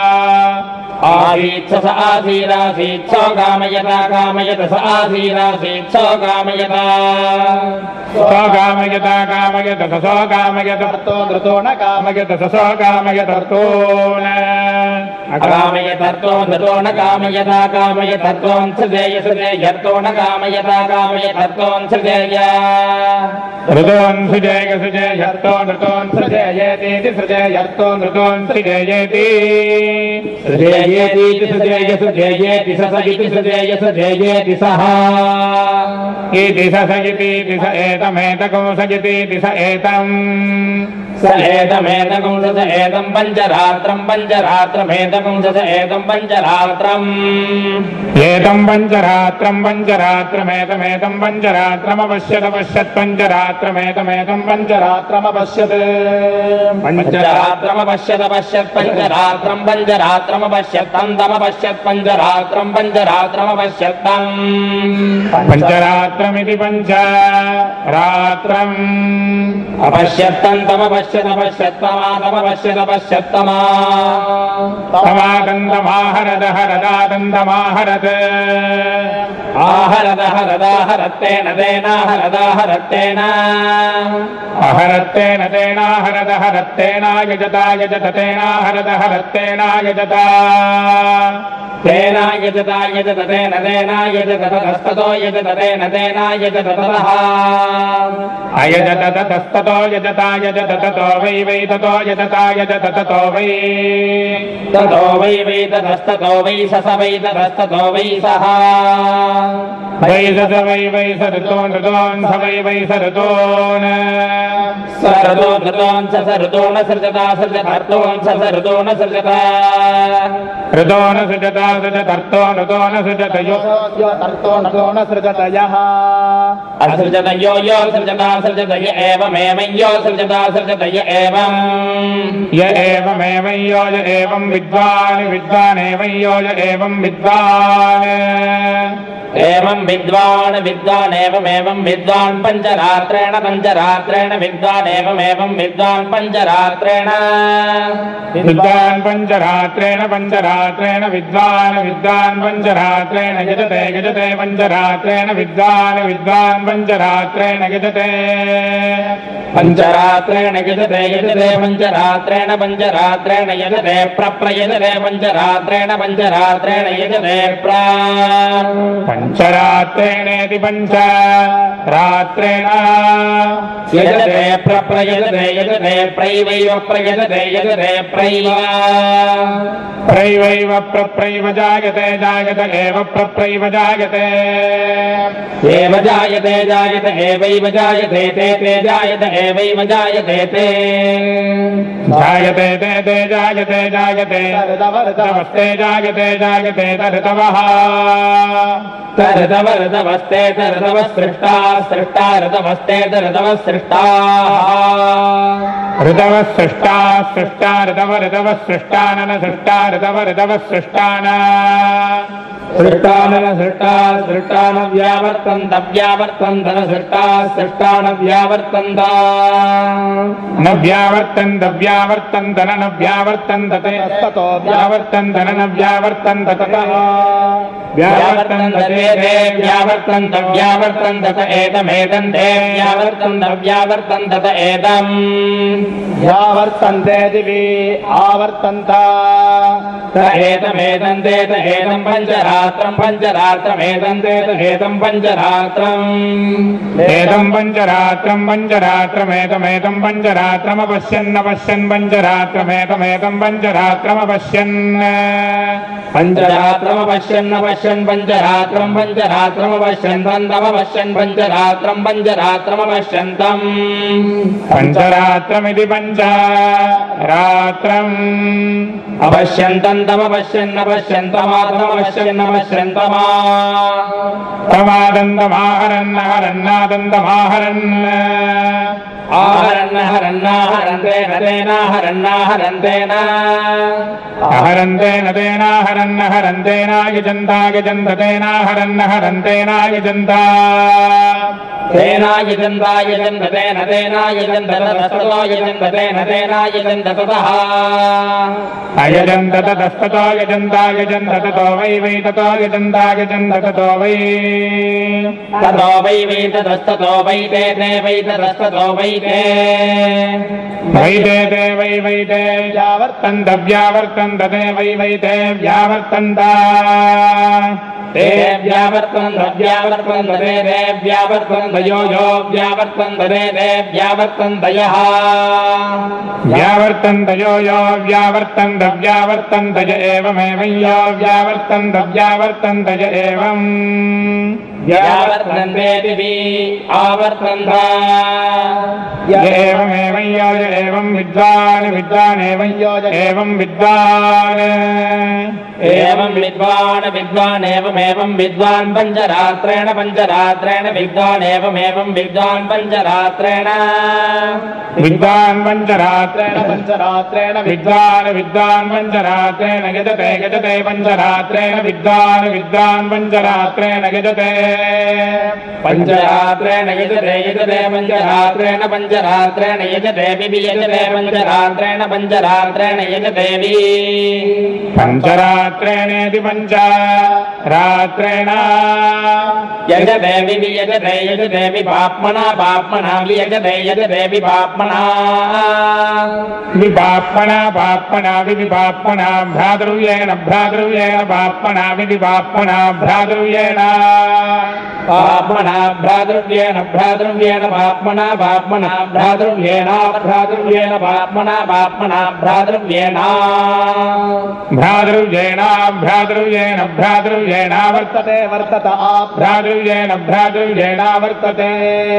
आसीत् स आसीदासीत् सो कामयता कामयत स आसीदासीत् सो कामयता सो कामयता कामयत स सो कामयत धृतो न कामयत स सो कामयत धृतो न अकामयतर्तो धृतो न कामयता कामयतर्तोन् सृजेय सृजेयर्तो न कामयता कामयतर्तोन् सृजेय ऋतोन् सृजेय सृजेयर्तो नृतोन् सृजेयेतीति सृजेयर्तो नृतोन् सृजेयेति सृजेयेतीति सृजेय सृजेयेति स इति सृजेय सृजेयेति सः इति स इति स एतमेतको स इति स एतम् स एतमेतकं स एतं पञ्चरात्रं पञ्चरात्रमेतकं स एतं पञ्चरात्रम् एतं पञ्चरात्रं पञ्चरात्रमेतमेतं पञ्चरात्रमपश्यत् पश्यत् पञ्चरात्रमेतमेतं पञ्चरात्रमपश्यत् पञ्चरात्रमपश्यत् पश्यत् पञ्चरात्रं पञ्चरात्रमपश्यत् तन्तमपश्यत् पञ्चरात्रं पञ्चरात्रमपश्यत्तम् पञ्चरात्रमिति पञ्चरात्रम् अपश्यत्तन्तमपश्यत् अपश्यत्तमातमपश्यत् अपश्यत्तमा तमाकन्दमाहरद हरदाकन्दमाहरत् आहरद हरदाहरत्तेन तेनाहरदाहरत्तेन अहरत्तेन तेनाहरद हरत्तेना यजता यजत तेनाहरद हरत्तेना यजता तेना यजता यजत तेन तेना यजत ततस्ततो यजत तेन तेना यजत ततः अयजत ततस्ततो यजता यजत ततः ततो वै ततो यजता यजत ततो वै ततस्ततो वै सस वै ततस्ततो वै सः वै सस वै सऋतोन् ऋतोन् स वै सऋतोन् ऋतोन् स ऋतोन् सृजता सृजतर्तोन् स ऋतो न सृजता ऋतो न सृजता सृजतर्तो ऋतो न सृजतयो तर्तो न सृजतयः असृजत यो सृजता सृजतय एवमेव यो सृजता सृजतय एवम् य एवमेव यो य एवं विद्वान् विद्वानेव यो य एवं विद्वान् एवं विद्वान् विद्वानेवमेवं विद्वान् पञ्चरात्रेण विद्वान् एवमेवं विद्वान् पञ्चरात्रेण विद्वान् पञ्चरात्रेण विद्वान् पञ्चरात्रेण यजते पञ्चरात्रेण विद्वान् पञ्चरात्रेण यजते पञ्चरात्रेण यजते पञ्चरात्रेण यजते प्रप्रयजते पञ्चरात्रेण यजते पञ्चरात्रेणेति पञ्चरात्रेण यजते प्रप्रयजते यजते प्रैवैव प्रयजते यजते प्रैवैव प्रप्रैव जायते एव प्रप्रैव जायते एव जायते एवैव जायते ते जायत एवैव जायते ते जायते ते जायते ऋतवस्ते जायते ऋतवः ऋतवस्ते ऋतवः सृष्टा ऋतवस्ते ऋतवः सृष्टाः ऋतवः सृष्टा ऋतवः सृष्टानन सृष्टा ऋतवः सृष्टान सृष्टान व्यावर्तन्त न सृष्टान व्यावर्तन्त न व्यावर्तन्त न व्यावर्तन्त ते ततो व्यावर्तन्त न व्यावर्तन्त ततः व्यावर्तन्त एतमेदं ते व्यावर्तन्त एदम् यावर्तन्ते दिवि आवर्तन्त एतमेदं ते एतं पञ्चरात्रमेदं ते एतं पञ्चरात्रम् पञ्चरात्रमेतमेतं पञ्चरात्रमपश्यन् पञ्चरात्रमेतमेतं पञ्चरात्रमपश्यन् पञ्चरात्रमपश्यन् पञ्चरात्रमपश्यन्तमपश्यन् पञ्चरात्रमपश्यन्तम् पञ्चरात्रमिति पञ्चरात्रम् अपश्यन्तमपश्यन्नपश्यन्तमादमपश्यन्नपश्यन्तमा तमादन्तमाहरन्नहरन्नादन्तमाहरन् आहरन्तेन यजन्तायजन्ततेनाहरन्नहरन्तेनायजन्ता अयजन्त ततस्ततो यजन्त ततो वै ततो यजन्त ततो वै ततस्ततो वै ते वै ततस्ततो वै ते वै ते व्यावर्तन्त ते वै ते व्यावर्तन्त ते व्यावर्तन्त यो व्यावर्तन्त ते व्यावर्तन्तयः व्यावर्तन्त यो व्यावर्तन्त य एवमेव यो व्यावर्तन्त य एवम् व्यावर्तन्ते दिवि आवर्तन्त एवमेव यो य एवं विद्वानेव यो य एवं विद्वानेवमेवं विद्वान् पञ्चरात्रेण विद्वानेवमेवं विद्वान् पञ्चरात्रेण विद्वान् पञ्चरात्रेण विद्वान् पञ्चरात्रेण यजते पञ्चरात्रेण विद्वान् पञ्चरात्रेण यजते पञ्चरात्रेण यजते पञ्चरात्रेण यजते वियजते पञ्चरात्रेण यजते पञ्चरात्रेणेति पञ्चरात्रेण यजते यजते विपाप्मना वियजते विपाप्मना विपाप्मना भ्रातृव्येण पाप्मना विपाप्मना भ्रातृव्येण पाप्मना भ्रातृव्येण भ्रातृव्येण पाप्मना पाप्मना भ्रातृव्येण भ्रातृव्येण पाप्मना पाप्मना भ्रातृव्येण भ्रातृव्येण भ्रातृव्येण भ्रातृव्येण वर्तते वर्तत भ्रातृव्येण भ्रातृव्येण वर्तते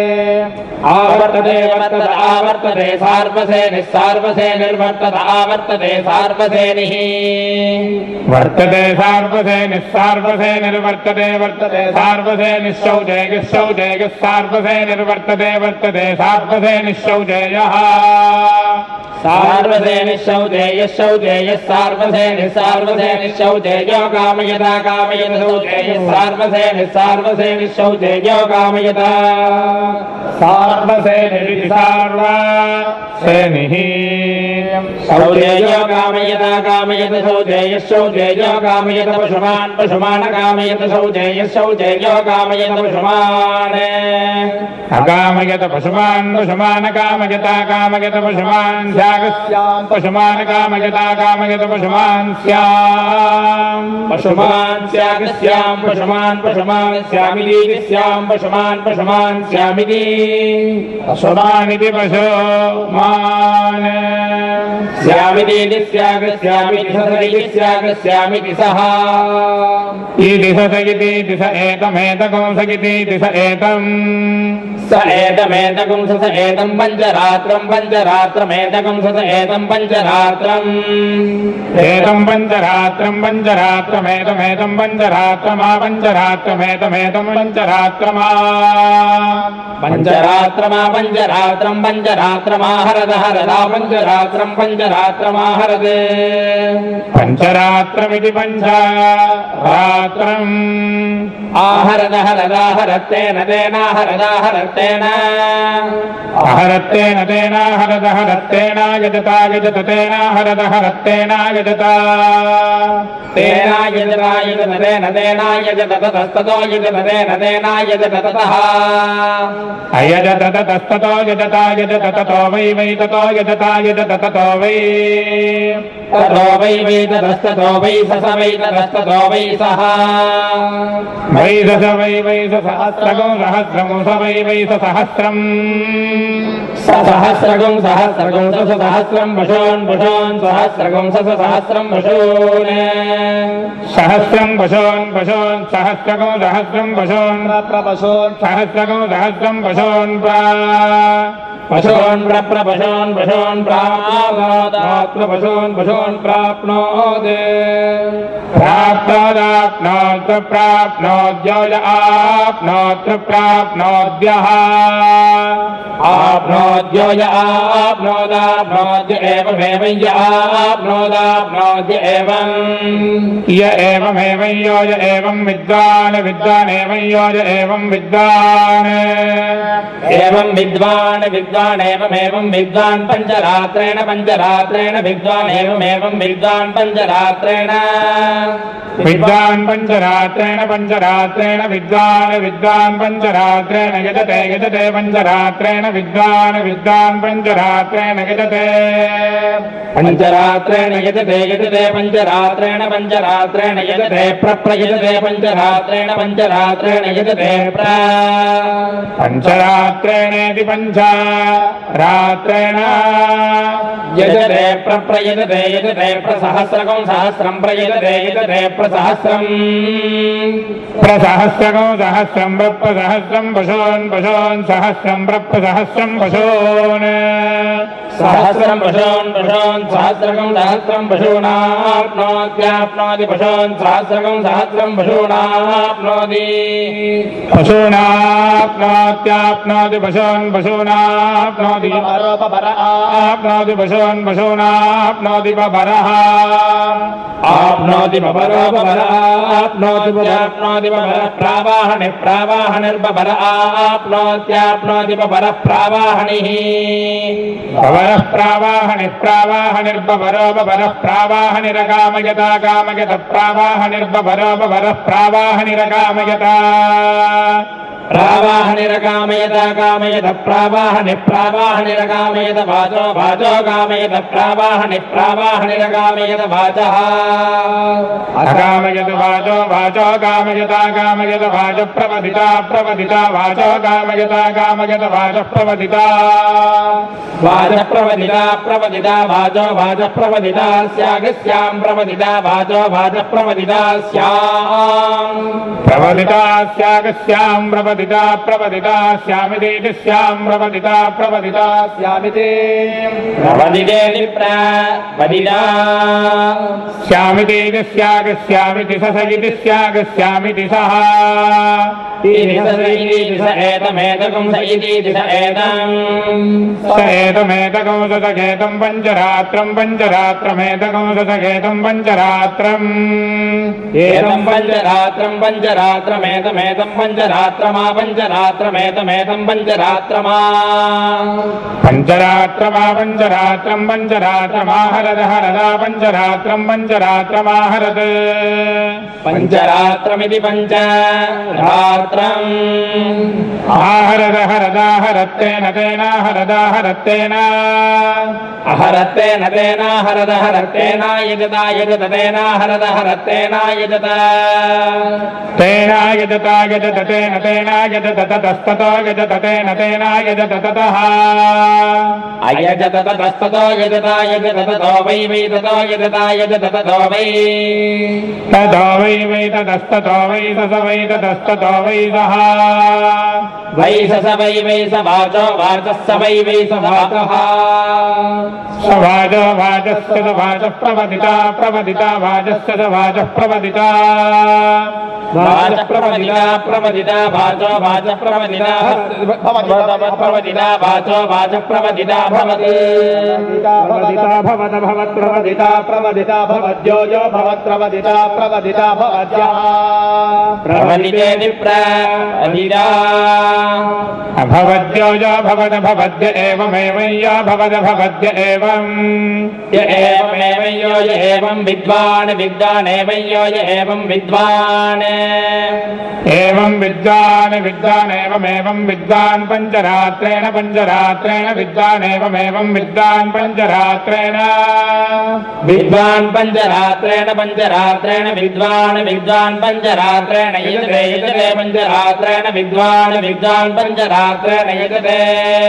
आवर्तते वर्तत आवर्तते सार्वसेनिः सार्वसेनिर्वर्तत आवर्तते सार्वसेनिः वर्तते सार्वसेनिः सार्वसेनिर्वर्तते वर्तते सार्वसेनिश्शौचेयः शौचेयः सार्वसेनिर्वर्तते वर्तते सार्वसेनिश्शौचेयः सार्वसेनिः शौचेयः शौचेयः सार्वसेनिः सार्वसेनिः शौचेयो कामयता कामयत शौचेयः सार्वसेनिः सार्वसेनिः शौचेयो कामयता सार्वसेनिः सार्वसेनिः शौचेयो कामयता कामयत शौचेयः शौचेयो कामयत पशुमान् पशुमान् कामयत शौचेयः शौचेयो कामयत पशुमान् अकामयत पशुमान् पशुमान् कामयता कामयत पशुमान् स्यागस्याम् पशुमान् कामयता कामयत पशुमान् स्याम् पशुमान् स्यागस्याम् पशुमान् पशुमान् स्यामिति स्याम् पशुमान् पशुमान् स्यामिति पशुमानिति पशुमान् स्यामिति स्यागस्यामिति स्यागस्यामिति सः इति स इति दिश एतमेतकं स इति दिश एतम् स एतमेतकं स एतं पञ्चरात्रं पञ्चरात्रमेतकं स एतं पञ्चरात्रम् एतं पञ्चरात्रं पञ्चरात्रमेतमेतं पञ्चरात्रमा पञ्चरात्रमेतमेतं पञ्चरात्रमा पञ्चरात्रमा पञ्चरात्रं पञ्चरात्रमाहरद हरदा पञ्चरात्रं पञ्चरात्रमाहरद पञ्चरात्रमिति पञ्चरात्रम् आहरद हरदा हरत्तेन तेनाहरदा हरत्तेन अहरत्तेन तेना हरद हरत्तेना यजता यजत तेना हरद हरत्तेना यजता तेना यजता यजत तेन तेना यजत ततस्ततो यजत तेन तेना यजत ततः अयजत ततस्ततो यजता यजत ततो वै वै ततो यजता यजत ततो वै ततो वै वै ततस्ततो वै सस वै ततस्ततो वै सः वै दश वै वै सहस्रगो सहस्रगो स वै वै सहस्रम् सहस्रगं सहस्रगं सहस्रं पशून् पशून् सहस्रगं सहस्रं पशून् सहस्रं पशून् पशून् सहस्रगो सहस्रं पशून् प्रपशून् सहस्रगो सहस्रं पशून् पशून् प्रपशून् पशून् प्राप्नोत् पशून् पशून् प्राप्नोत् प्राप्नोदाप्नोत् प्राप्नोद्योज आप्नोत् प्राप्नोद्यः आप्नोद्योज आप्नोदाप्नोद्य एवमेव य आप्नोदाप्नोद्य एवं य एवमेव योज एवं विद्वान् विद्वानेव योज एवं विद्वान् एवं विद्वान् विद्वान् एवमेवं विद्वान् पञ्चरात्रेण पञ्चरात्रेण विद्वान् एवमेवं विद्वान् पञ्चरात्रेण विद्वान् पञ्चरात्रेण पञ्चरात्रेण विद्वान् विद्वान् पञ्चरात्रेण यजते यजते पञ्चरात्रेण विद्वान् विद्वान् पञ्चरात्रेण यजते पञ्चरात्रेण यजते यजते पञ्चरात्रेण पञ्चरात्रेण यजते प्रयजते पञ्चरात्रेण पञ्चरात्रेण यजते पञ्चरात्रेणेति पञ्चरात्रेण यजते प्रयजते यजते प्रसहस्रकं सहस्रं प्रयजते यजते प्रसहस्रम् प्रसहस्रको सहस्रं प्रसहस्रं पशून् पशून् सहस्रं प्रसहस्रं पशून् सहस्रं पशून् पशून् सहस्रकं सहस्रं पशूनाप्नोत्याप्नोति पशून् सहस्रकं सहस्रं पशूनाप्नोति पशूनाप्नोत्याप्नोति पशून् पशूनाप्नोति आप्नोति पशून् पशूनाप्नोति बभरः आप्नोति बभरो बभर आप्नोति आप्नोति बभर प्रावाहणे प्रावाहनिर्बभर आप्नोत्याप्नोति बभर प्रावाहणिः बभरः प्रावाहणिः प्रावाहनिर्बभरो बभरः प्रावाहनिरकामयता कामयत प्रावाहनिर्बभरो बभरः प्रावाहनिरकामयता प्रावाहनिरकामयत कामयत प्रावाहनिरकामयत वाचो वाचो कामयत प्रावाहनिरकामयत वाचः अकामयत वाचो वाचो कामयत कामयत वाच प्रवदिता प्रवदिता वाचो कामयत कामयत वाच प्रवदिता वाच प्रवदिता प्रवदिता वाचो वाच प्रवदिता स्यागस्यां प्रवदिता वाचो वाच प्रवदिता स्याम् प्रवदिता स्यागस्यां प्रवदिता प्रवदिता स्यामिति स्यां प्रवदिता प्रवदिता स्यामिति प्रवदितेति प्रवदिता स्यामिति स्यागस्यामिति ससगिति स्यागस्यामिति सः एतमेतकं स इति स एतम् स एतमेतकं सतकेतं पञ्चरात्रं पञ्चरात्रमेतकं सतकेतं पञ्चरात्रम् एतं पञ्चरात्रं पञ्चरात्रमेतमेतं पञ्चरात्रमा पञ्चरात्रमेतमेतं पञ्चरात्रमा पञ्चरात्रमा पञ्चरात्रं पञ्चरात्रमाहरद हरदा पञ्चरात्रं पञ्चरात्रमाहरद पञ्चरात्रमिति पञ्चरात्रम् आहरद हरदा हरत्तेन तेना हरदा हरत्तेन अहरत्तेन तेना हरद हरत्तेन यजता यजत तेना हरद हरत्तेन यजत तेना यजता यजत तेन तेना यजत ततस्ततो यजत तेन तेना यजत ततः अयजत ततस्ततो यजता यजत ततो वै वै ततो यजता यजत ततो वै ततो वै वै ततस्ततो वै सस वै ततस्ततो वै सः वै स वै वै स वाचो वाचः वै वै स वाचः स वाचो वाचस्य स वाचः प्रवदिता प्रवदिता वाचस्य स वाचः प्रवदिता वाचः प्रवदिता प्रवदिता वाचो वाचः प्रवदिता प्रवदिता वाचो वाचः प्रवदिता भवति प्रवदिता भवत भवत् प्रवदिता प्रवदिता भवद्यो यो भवत् प्रवदिता प्रवदिता भवद्यः प्रवदितेति प्रवदिता अभवद्यो यो भवद भवद्य एवमेव यो भवद भवद्य एवम् य एवमेव यो य एवं विद्वान् विद्वान् एव यो य एवं विद्वान् एवं विद्वान् विद्वान् एवमेवं विद्वान् पञ्चरात्रेण पञ्चरात्रेण विद्वान् एवमेवं विद्वान् पञ्चरात्रेण विद्वान् पञ्चरात्रेण पञ्चरात्रेण विद्वान् विद्वान् पञ्चरात्रेण यजते यजते पञ्चरात्रेण विद्वान् विद्वान् पञ्चरात्रेण यजते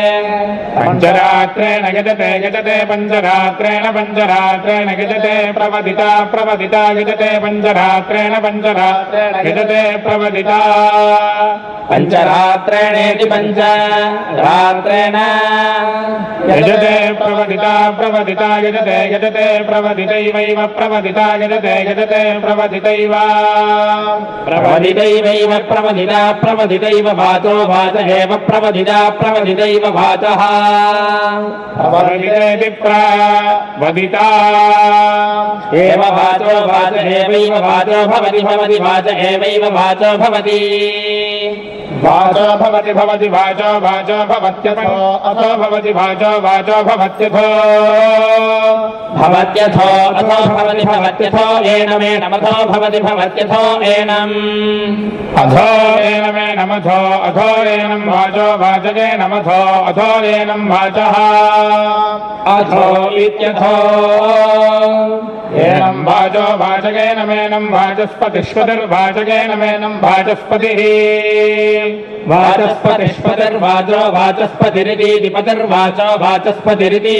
पञ्चरात्रेण यजते यजते पञ्चरात्रेण पञ्चरात्रेण यजते प्रवदिता प्रवदिता यजते पञ्चरात्रेण पञ्चरात्रेण यजते प्रवदिता पञ्चरात्रेणेति पञ्चरात्रेण यजते प्रवदिता प्रवदिता यजते यजते प्रवदितैवैव प्रवदिता यजते यजते प्रवदितैव प्रवदितैवैव प्रवदिता प्रवदितैव वाचो वाच एव प्रवदिता प्रवदितैव वाचः प्रवदितेति प्रवदिता एव वाचो वाच एवैव वाचो भवति भवति वाच एवैव वाचो भवति वाचो भवति भवति वाचो वाचो भवत्यथो अथो भवति वाचो वाचो भवत्यथो भवत्यथो अथो भवति भवत्यथो एनमेनमथो भवति भवत्यथो एनम् अथो एनमेनमथो अथो एनं वाचो वाचकेनमथो अथो एनं वाचः अथो इत्यथो एनं वाचो वाचकेनमेनं वाचस्पतिष्पतिर्वाचकेनमेनं वाचस्पतिः वाचस्पतिष्पतिर्वाचो वाचस्पतिरिति पतिर्वाचो वाचस्पतिरिति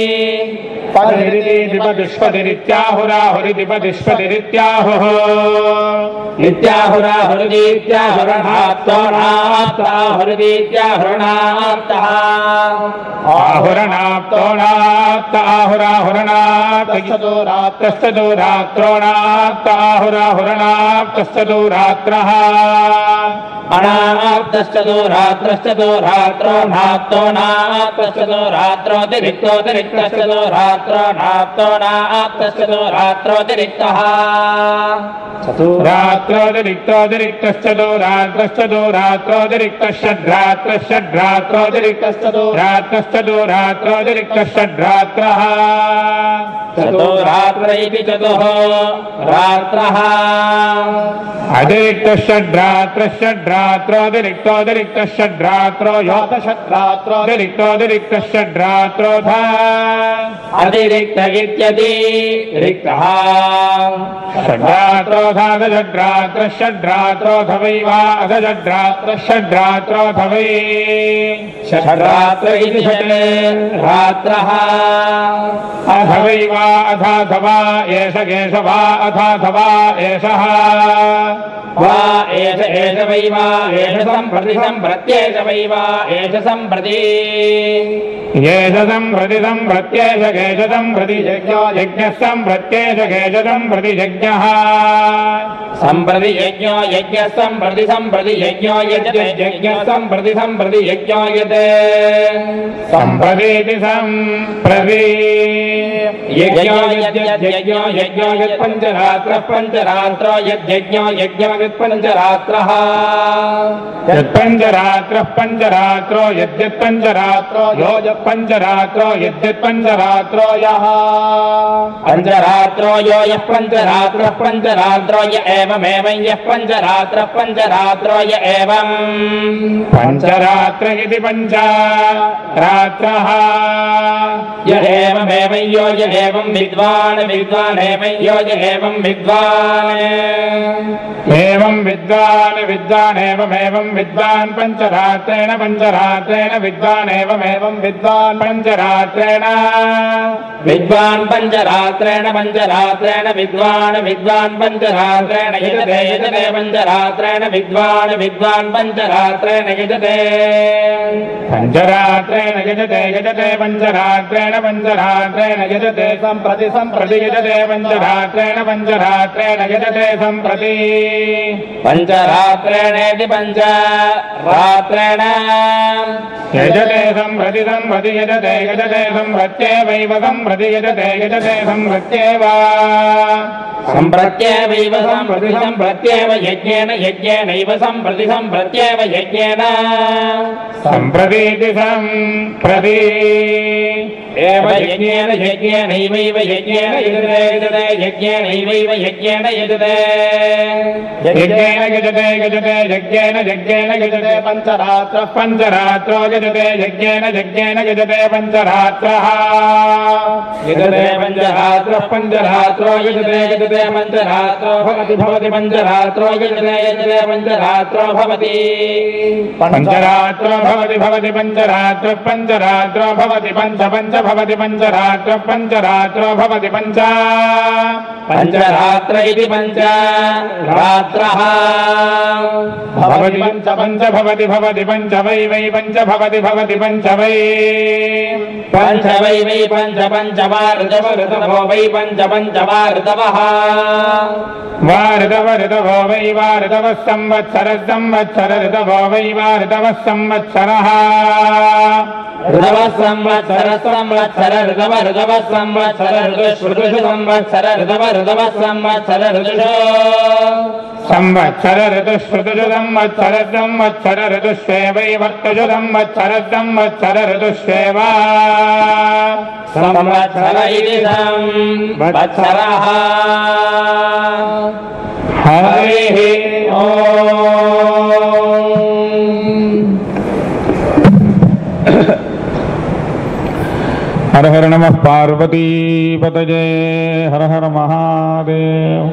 पतिरितिपतिष्पतिरित्याहुराहुरिति पतिष्पतिरित्याहुः इत्याहुराहुरित्याहुरणाप्ताहुरित्याहुरणाप्तः आहुरणाप्तोणाप्त आहुराहुरणाप्तश्चतुरात्रश्चतुरात्रोणाप्त आहुराहुरणाप्तश्चतुरात्रः अणाप्तश्चतुरात्रश्चतुरात्रो नाप्तो नाप्तश्चतुरात्रोऽतिरिक्तोऽतिरिक्तश्चतुरात्रो नाप्तो नाप्तश्चतुरात्रोऽतिरिक्तः चतुरात्रोऽतिरिक्तश्चतुरात्रश्चतुरात्रश्चतुरात्रश्चतुरात्रोऽतिरिक्तश्चद्रात्रः चतुरात्र इति चतुः रात्रः अतिरिक्तश्चद्रात्रश्चद्रा षड्रात्रोऽतिरिक्तोऽतिरिक्तः षड्रात्रो योऽतषड्रात्रोऽतिरिक्तोऽतिरिक्तः षड्रात्रोऽथ अतिरिक्त इत्यतिरिक्तः षड्रात्रोऽथादषड्रात्रः षड्रात्रोऽथ वै वा अधषड्रात्रः षड्रात्रोऽथ वै षड्रात्र इति षड्रात्रः अथ वै वा अथाथवा एष केशवा अथाथवा एषः वा एष एष वै वा एष सम्प्रति सम्प्रत्येष वै वा एष सम्प्रति येष सम्प्रति सम्प्रत्येष केश सम्प्रति यज्ञो यज्ञः सम्प्रत्येष केश सम्प्रति यज्ञः सम्प्रति यज्ञो यज्ञः सम्प्रति सम्प्रति यज्ञो यज्ञः सम्प्रति सम्प्रति यज्ञो यत् सम्प्रतीति सम्प्रति यज्ञो यज्ञो यज्ञो यत् पञ्चरात्रः पञ्चरात्रो यज्ञो यज्ञो यत् पञ्चरात्रः यत्पञ्चरात्रः पञ्चरात्रो यद्यत् पञ्चरात्रो यो यत्पञ्चरात्रो यद्यत् पञ्चरात्रो यः पञ्चरात्रो यो यः पञ्चरात्रः पञ्चरात्रो य एवमेवं यः पञ्चरात्रः पञ्चरात्रो य एवम् पञ्चरात्र इति पञ्चरात्रः य एवमेवं यो य एवं विद्वान् विद्वान् एवं यो य एवं विद्वान् एवं विद्वान् विद्वान् एवमेवं विद्वान् पञ्चरात्रेण पञ्चरात्रेण विद्वान् एवमेवं विद्वान् पञ्चरात्रेण विद्वान् पञ्चरात्रेण पञ्चरात्रेण विद्वान् विद्वान् पञ्चरात्रेण यजते यजते पञ्चरात्रेण विद्वान् विद्वान् पञ्चरात्रेण यजते पञ्चरात्रेण यजते यजते पञ्चरात्रेण पञ्चरात्रेण यजते सम्प्रति सम्प्रति यजते पञ्चरात्रेण पञ्चरात्रेण यजते सम्प्रति पञ्चरात्रेणेति पञ्चरात्रेण यजते सम्प्रति सम्प्रति यजते यजते सम्प्रत्येवैव सम्प्रति यजते यजते सम्प्रत्येव सम्प्रत्येवैव सम्प्रति सम्प्रत्येव यज्ञेन यज्ञेनैव सम्प्रति सम्प्रत्येव यज्ञेन सम्प्रतीति सम्प्रति एव यज्ञेन यज्ञेनैवैव यज्ञेन यजते यजते यज्ञेनैवैव यज्ञेन यजते यज्ञेन यजते यजते यज्ञेन यज्ञेन यजते पञ्चरात्रः पञ्चरात्रो यजते यज्ञेन यज्ञेन यजते पञ्चरात्रः यजते पञ्चरात्रः पञ्चरात्रो यजते यजते पञ्चरात्रो भवति भवति पञ्चरात्रो यजते यजते पञ्चरात्रो भवति पञ्चरात्रो भवति भवति पञ्चरात्रः पञ्चरात्रो भवति पञ्च पञ्च भवति पञ्चरात्रः पञ्चरात्रो भवति पञ्च पञ्चरात्र इति पञ्चरात्रः भवति पञ्च पञ्च भवति भवति पञ्च वै वै पञ्च भवति भवति पञ्च वै पञ्च वै वै पञ्च पञ्च वा ऋतव ऋतवो वै पञ्च पञ्च वा ऋतवः वा ऋतव ऋतवो वै वा ऋतवः संवत्सरः संवत्सर ऋतवो वै वा ऋतवः संवत्सरः ऋतवः संवत्सरः संवत्सर ऋतव ऋतवः संवत्सर ऋतुषु संवत्सर ऋतव ऋतवः संवत्सर ऋतुषु संवत्सर ऋतुषु संवत्सर संवत्सर ऋतुष्वेवैवर्तुषु संवत्सर संवत्सर ऋतुष्वेव संवत्सर इति संवत्सरः हरिः हर हर नमः पार्वती पतये हर हर महादेव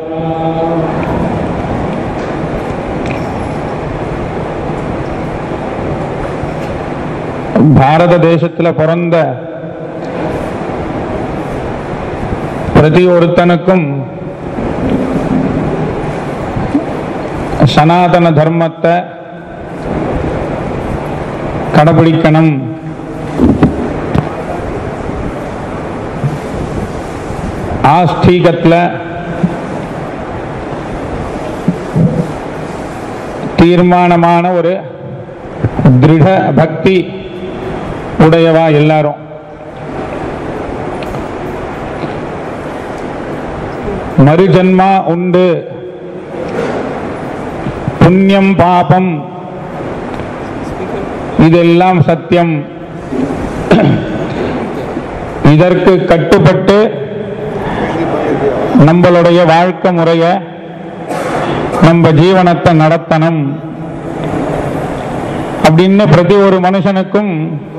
பாரத தேசத்தில் பிறந்த பிரதி ஒருத்தனுக்கும் சனாதன தர்மத்தை கடைபிடிக்கணும், ஆஸ்திகத்தில் தீர்மானமான ஒரு திருட பக்தி உடையவா எல்லாரும். மறுஜன்மா உண்டு, புண்ணியம் பாபம் இதெல்லாம் சத்தியம். இதற்கு கட்டுப்பட்டு நம்மளுடைய வாழ்க்கை முறைய நம்ம ஜீவனத்தை நடத்தணும் அப்படின்னு பிரதி ஒரு மனுஷனுக்கும்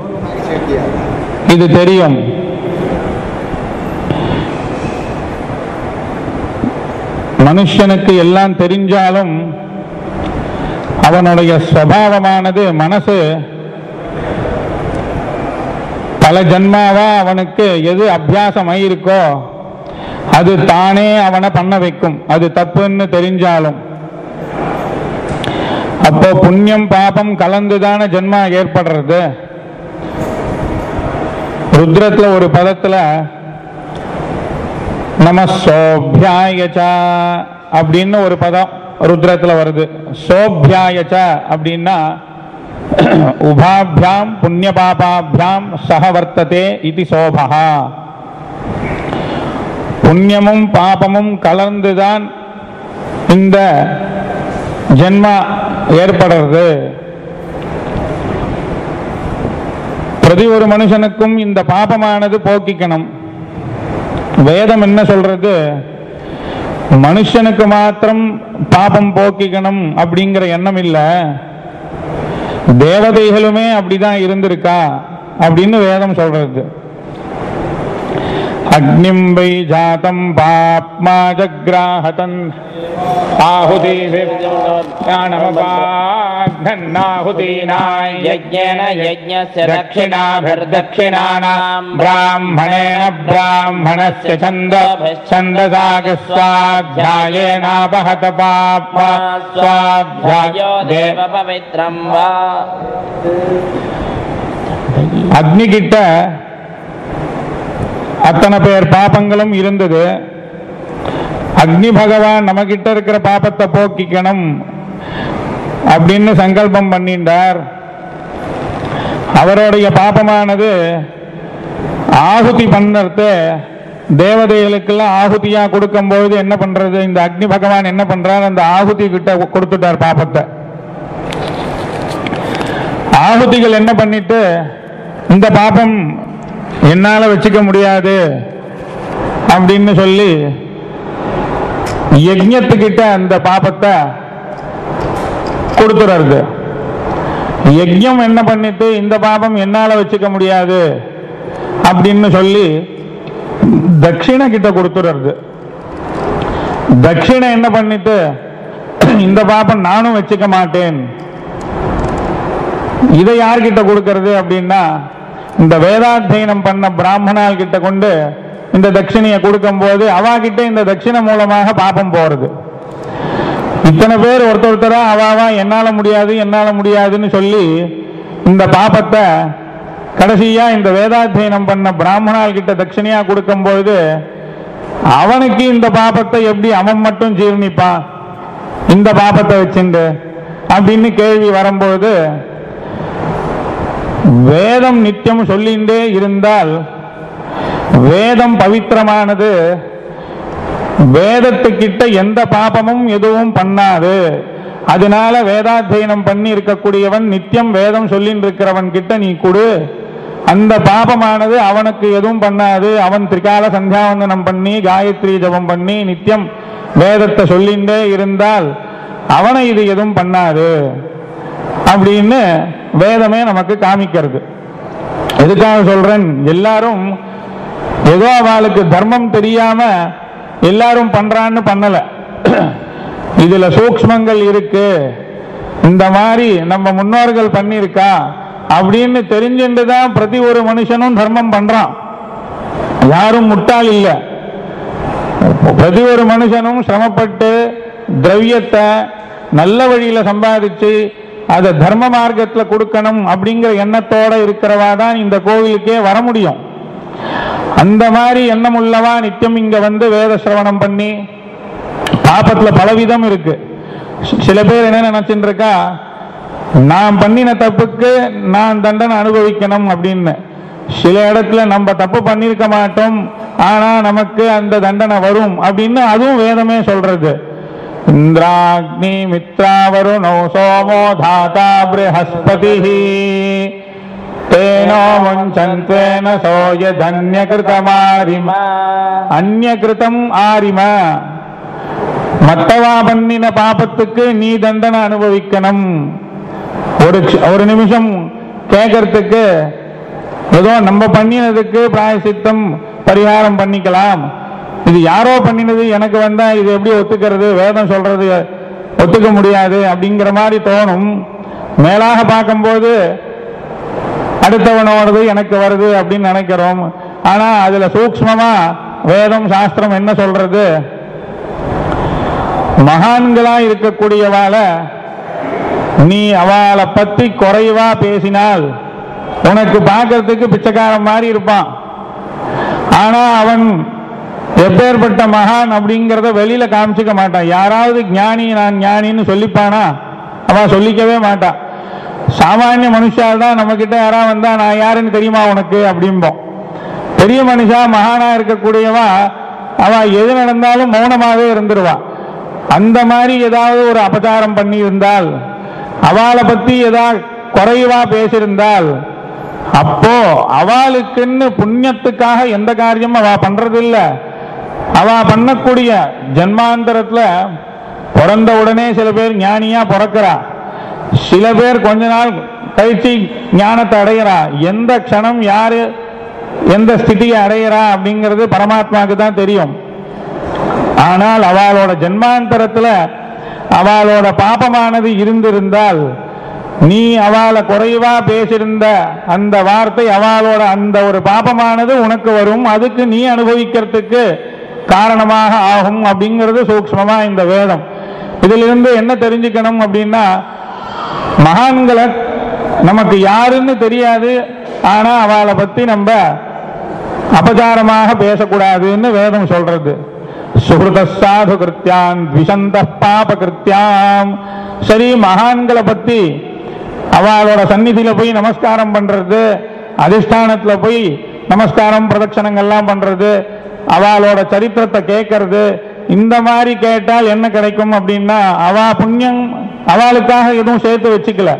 இது தெரியும். மனுஷனுக்கு எல்லாம் தெரிஞ்சாலும் அவனுடைய சுபாவமானது மனசு பல ஜன்மாவா அவனுக்கு எது அபியாசம் ஆயிருக்கோ அது தானே அவனை பண்ண வைக்கும், அது தப்புன்னு தெரிஞ்சாலும். அப்போ புண்ணியம் பாபம் கலந்துதான ஜென்மா ஏற்படுறது. ருத்ரத்துல ஒரு பதத்துல நம சோபியாயச்சா அப்படின்னு ஒரு பதம் ருத்ரத்துல வருது. சோபியாயச்சா அப்படின்னா உபாபியாம் புண்ணிய பாபாபியாம் சகவர்த்ததே இது சோபா. புண்ணியமும் பாபமும் கலந்துதான் இந்த ஜென்மா ஏற்படுறது. பிரதி ஒரு மனுஷனுக்கும் இந்த பாபமானது போக்கிக்கணும். வேதம் என்ன சொல்றது? மனுஷனுக்கு மாத்திரம் பாபம் போக்கிக்கணும் அப்படிங்கிற எண்ணம் இல்ல, தேவதைகளுமே அப்படிதான் இருந்திருக்கா அப்படின்னு வேதம் சொல்றது. அக்னிம் வை ஜாதம் பாப்மா ஜக்ராஹதன் ஆஹுதி ஞானமபாக்னன்னாஹுதீனாய் யஜ்ஞேன யஜ்ஞஸ்ய தக்ஷிணாபிர்தக்ஷிணானாம் பிராம்மணேன பிராம்மணஸ்ய சந்தசாக ஸ்வாத்யாயேனாபஹத பாப்மா ஸ்வாத்யாயோ தேவ பவித்ரம் வா. அக்னி கிட்ட அத்தனை பேர் பாபங்களும் இருந்தது. அக்னி பகவான் நம்ம கிட்ட இருக்கிற பாபத்தை போக்கிக்கணும் அப்படின்னு சங்கல்பம் பண்ணிட்டார். அவருடைய பாபமானது ஆகுதி பண்ணறது. தேவதைகளுக்கெல்லாம் ஆகுதியா கொடுக்கும் போது என்ன பண்றது? இந்த அக்னி பகவான் என்ன பண்றார்? அந்த ஆகுதி கிட்ட கொடுத்துட்டார் பாபத்தை. ஆகுதிகள் என்ன பண்ணிட்டு, இந்த பாபம் என்னால வச்சுக்க முடியாது அப்படின்னு சொல்லி யஜ்ஞத்துக்கிட்ட அந்த பாபத்தை கொடுத்துறது. யஜ்ஞம் என்ன பண்ணிட்டு, இந்த பாபம் என்னால வச்சுக்க முடியாது அப்படின்னு சொல்லி தட்சிணை கிட்ட கொடுத்துறது. தட்சிணை என்ன பண்ணிட்டு, இந்த பாபம் நானும் வச்சுக்க மாட்டேன். இதை யார்கிட்ட கொடுக்கறது அப்படின்னா, இந்த வேதாத்தியனம் பண்ண பிராமணால் கிட்ட கொண்டு இந்த தட்சிணையை கொடுக்கும் போது அவாகிட்ட இந்த தட்சிணை மூலமாக பாபம் போறது. இத்தனை பேர் ஒருத்தரா அவாவா என்னால முடியாது என்னால முடியாதுன்னு சொல்லி இந்த பாபத்தை கடைசியா இந்த வேதாத்தியனம் பண்ண பிராமணால் கிட்ட தட்சிணையா கொடுக்கும் போது அவனுக்கு இந்த பாபத்தை எப்படி அவன் மட்டும் ஜீர்ணிப்பான் இந்த பாபத்தை வச்சுண்டு அப்படின்னு கேள்வி வரும்போது, வேதம் நித்தியம் சொல்லிண்டே இருந்தால் வேதம் பவித்திரமானது. வேதத்துக்கிட்ட எந்த பாபமும் எதுவும் பண்ணாது. அதனால வேதாத்தியனம் பண்ணி இருக்கக்கூடியவன் நித்தியம் வேதம் சொல்லின்னு இருக்கிறவன் கிட்ட நீ கொடு, அந்த பாபமானது அவனுக்கு எதுவும் பண்ணாது. அவன் திரிகால சந்தியாவந்தனம் பண்ணி காயத்ரி ஜபம் பண்ணி நித்தியம் வேதத்தை சொல்லிண்டே இருந்தால் அவனை இது எதுவும் பண்ணாது அப்படின்னு வேதமே நமக்கு காமிக்கிறது. எதுக்காக சொல்றேன்? எல்லாரும் ஏதோ அவளுக்கு தர்மம் தெரியாம எல்லாரும் பண்றான்னு பண்ணல. இதுல சூக்ஷ்மங்கள் இருக்கு, இந்த மாதிரி நம்ம முன்னோர்கள் பண்ணிருக்கா அப்படின்னு தெரிஞ்சுட்டுதான் பிரதி ஒரு மனுஷனும் தர்மம் பண்றான். யாரும் முட்டாள் இல்ல. பிரதி ஒரு மனுஷனும் சிரமப்பட்டு திரவியத்தை நல்ல வழியில சம்பாதிச்சு அதை தர்ம மார்க்கத்தில் கொடுக்கணும் அப்படிங்கிற எண்ணத்தோட இருக்கிறவா தான் இந்த கோவிலுக்கே வர முடியும். அந்த மாதிரி எண்ணம் உள்ளவா நித்தியம் இங்க வந்து வேத சிரவணம் பண்ணி, பாபத்துல பலவிதம் இருக்கு. சில பேர் என்ன நினைச்சுட்டு இருக்கா, நான் பண்ணின தப்புக்கு நான் தண்டனை அனுபவிக்கணும் அப்படின்னு. சில இடத்துல நம்ம தப்பு பண்ணிருக்க மாட்டோம், ஆனா நமக்கு அந்த தண்டனை வரும் அப்படின்னு அதுவும் வேதமே சொல்றது. இந்திராக்னி மித்ராவருணோ சோமோ தாதா ப்ரஹஸ்பதி தேனோ முஞ்சந்தேன சோய தன்யகிருதமாரிம அந்யகிருதம் ஆரிம. மத்தவா பண்ணின பாபத்துக்கு நீ தண்டனை அனுபவிக்கணும் ஒரு நிமிஷம் கேட்கறதுக்கு ஏதோ நம்ம பண்ணினதுக்கு பிராயசித்தம் பரிகாரம் பண்ணிக்கலாம், இது யாரோ பண்ணினது எனக்கு வந்தா இது எப்படி ஒத்துக்கிறது, வேதம் சொல்றது ஒத்துக்க முடியாது அப்படிங்கிற மாதிரி தோணும். மேலாக பார்க்கும்போது அடுத்தவனோடது எனக்கு வருது அப்படின்னு நினைக்கிறோம். ஆனா அதுல சூக்ஷ்மமா வேதம் சாஸ்திரம் என்ன சொல்றது, மகான்களா இருக்கக்கூடியவாள நீ அவளை பத்தி குறைவா பேசினால் உனக்கு பார்க்கறதுக்கு பிச்சைக்காரன் மாதிரி இருப்பான். ஆனா அவன் எப்பேற்பட்ட மகான் அப்படிங்கிறத வெளியில காமிச்சுக்க மாட்டான். யாராவது ஞானி நான் ஞானின்னு சொல்லிப்பானா? அவன் சொல்லிக்கவே மாட்டான். சாமானிய மனுஷால் தான் நம்ம கிட்ட யாரா வந்தா நான் யாருன்னு தெரியுமா உனக்கு அப்படிம்போம். பெரிய மனுஷா மகானா இருக்கக்கூடியவா அவ எது நடந்தாலும் மௌனமாவே இருந்துருவா. அந்த மாதிரி ஏதாவது ஒரு அபச்சாரம் பண்ணி இருந்தால், அவளை பத்தி ஏதாவது குறைவா பேசியிருந்தால், அப்போ அவளுக்குன்னு புண்ணியத்துக்காக எந்த காரியம் அவ பண்றது இல்ல. அவ பண்ணக்கூடிய ஜன்மாந்தரத்துல பிறந்த உடனே சில பேர் ஞானியா பிறக்கிறா, சில பேர் கொஞ்ச நாள் கழிச்சு ஞானத்தை அடைகிறா. எந்த க்ஷணம் யாரு எந்த ஸ்திதியை அடைகிறா அப்படிங்கிறது பரமாத்மாவுக்கு தான் தெரியும். ஆனால் அவளோட ஜன்மாந்தரத்துல அவளோட பாபமானது இருந்திருந்தால், நீ அவளை குறைவா பேசியிருந்த அந்த வார்த்தை அவளோட அந்த ஒரு பாபமானது உனக்கு வரும், அதுக்கு நீ அனுபவிக்கிறதுக்கு காரணமாக ஆகும் அப்படிங்கிறது சூக்ஷ்மமா இந்த வேதம். இதிலிருந்து என்ன தெரிஞ்சுக்கணும் அப்படின்னா, மகான்களை நமக்கு யாருன்னு தெரியாது, ஆனா அவளை பத்தி நம்ம அபச்சாரமாக பேசக்கூடாதுன்னு வேதம் சொல்றது. சுகிருத சாது கிருத்தியான் த்விஷந்த பாப கிருத்தியாம். சரி, மகான்களை பத்தி அவளோட சந்நிதியில போய் நமஸ்காரம் பண்றது, அதிஷ்டானத்துல போய் நமஸ்காரம் பிரதட்சணங்கள்லாம் பண்றது, அவளோட சரித்திரத்தை கேட்கறது, இந்த மாதிரி கேட்டால் என்ன கிடைக்கும் அப்படின்னா, அவ புண்ணியம் அவளுக்காக எதுவும் சேர்த்து வச்சுக்கல.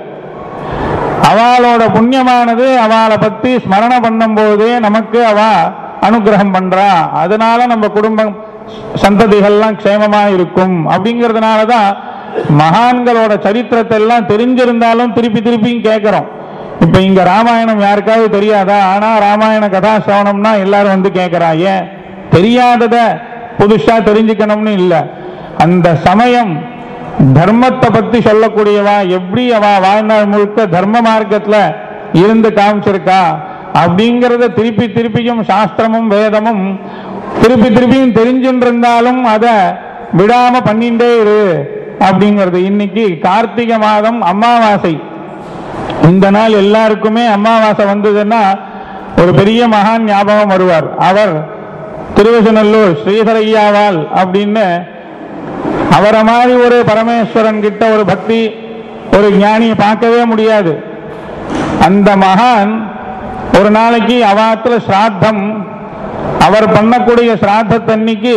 அவளோட புண்ணியமானது அவளை பத்தி ஸ்மரண பண்ணும் போதே நமக்கு அவ அனுகிரகம் பண்றா. அதனால நம்ம குடும்பம் சந்ததிகள்லாம் க்ஷேமமா இருக்கும். அப்படிங்கிறதுனாலதான் மகான்களோட சரித்திரத்தை எல்லாம் தெரிஞ்சிருந்தாலும் திருப்பி திருப்பியும் கேட்கிறோம். இப்ப இங்க ராமாயணம் யாருக்காவது தெரியாதா? ஆனா ராமாயண கதா சிரவணம்னா எல்லாரும் வந்து கேட்கிறா. ஏன்? தெரியாதத புதுசா தெரிஞ்சுக்கணும்னு இல்ல. அந்த சமயம் தர்மத்தை பத்தி சொல்லக்கூடியவா எப்படி அவ வாழ்நாள் முழுக்க தர்ம மார்க்கத்துல இருந்து காமிச்சிருக்கா அப்படிங்கறத திருப்பி திருப்பியும் சாஸ்திரமும் வேதமும் திருப்பி திருப்பியும் தெரிஞ்சுட்டு இருந்தாலும் அதை விடாம பண்ணிட்டே இரு அப்படிங்கிறது. இன்னைக்கு கார்த்திகை மாதம் அமாவாசை. இந்த நாள் எல்லாருக்குமே அமாவாசை வந்ததுன்னா ஒரு பெரிய மகான் ஞாபகம் வருவார். அவர் திருவசநல்லூர் ஸ்ரீதரையாவால் அப்படின்னு, அவரை மாதிரி ஒரு பரமேஸ்வரன் கிட்ட ஒரு பக்தி ஒரு ஞானியை பார்க்கவே முடியாது. அந்த மகான் ஒரு நாளைக்கு அவாத்துல ஸ்ராத்தம், அவர் பண்ணக்கூடிய ஸ்ராத்தத்தன்னைக்கு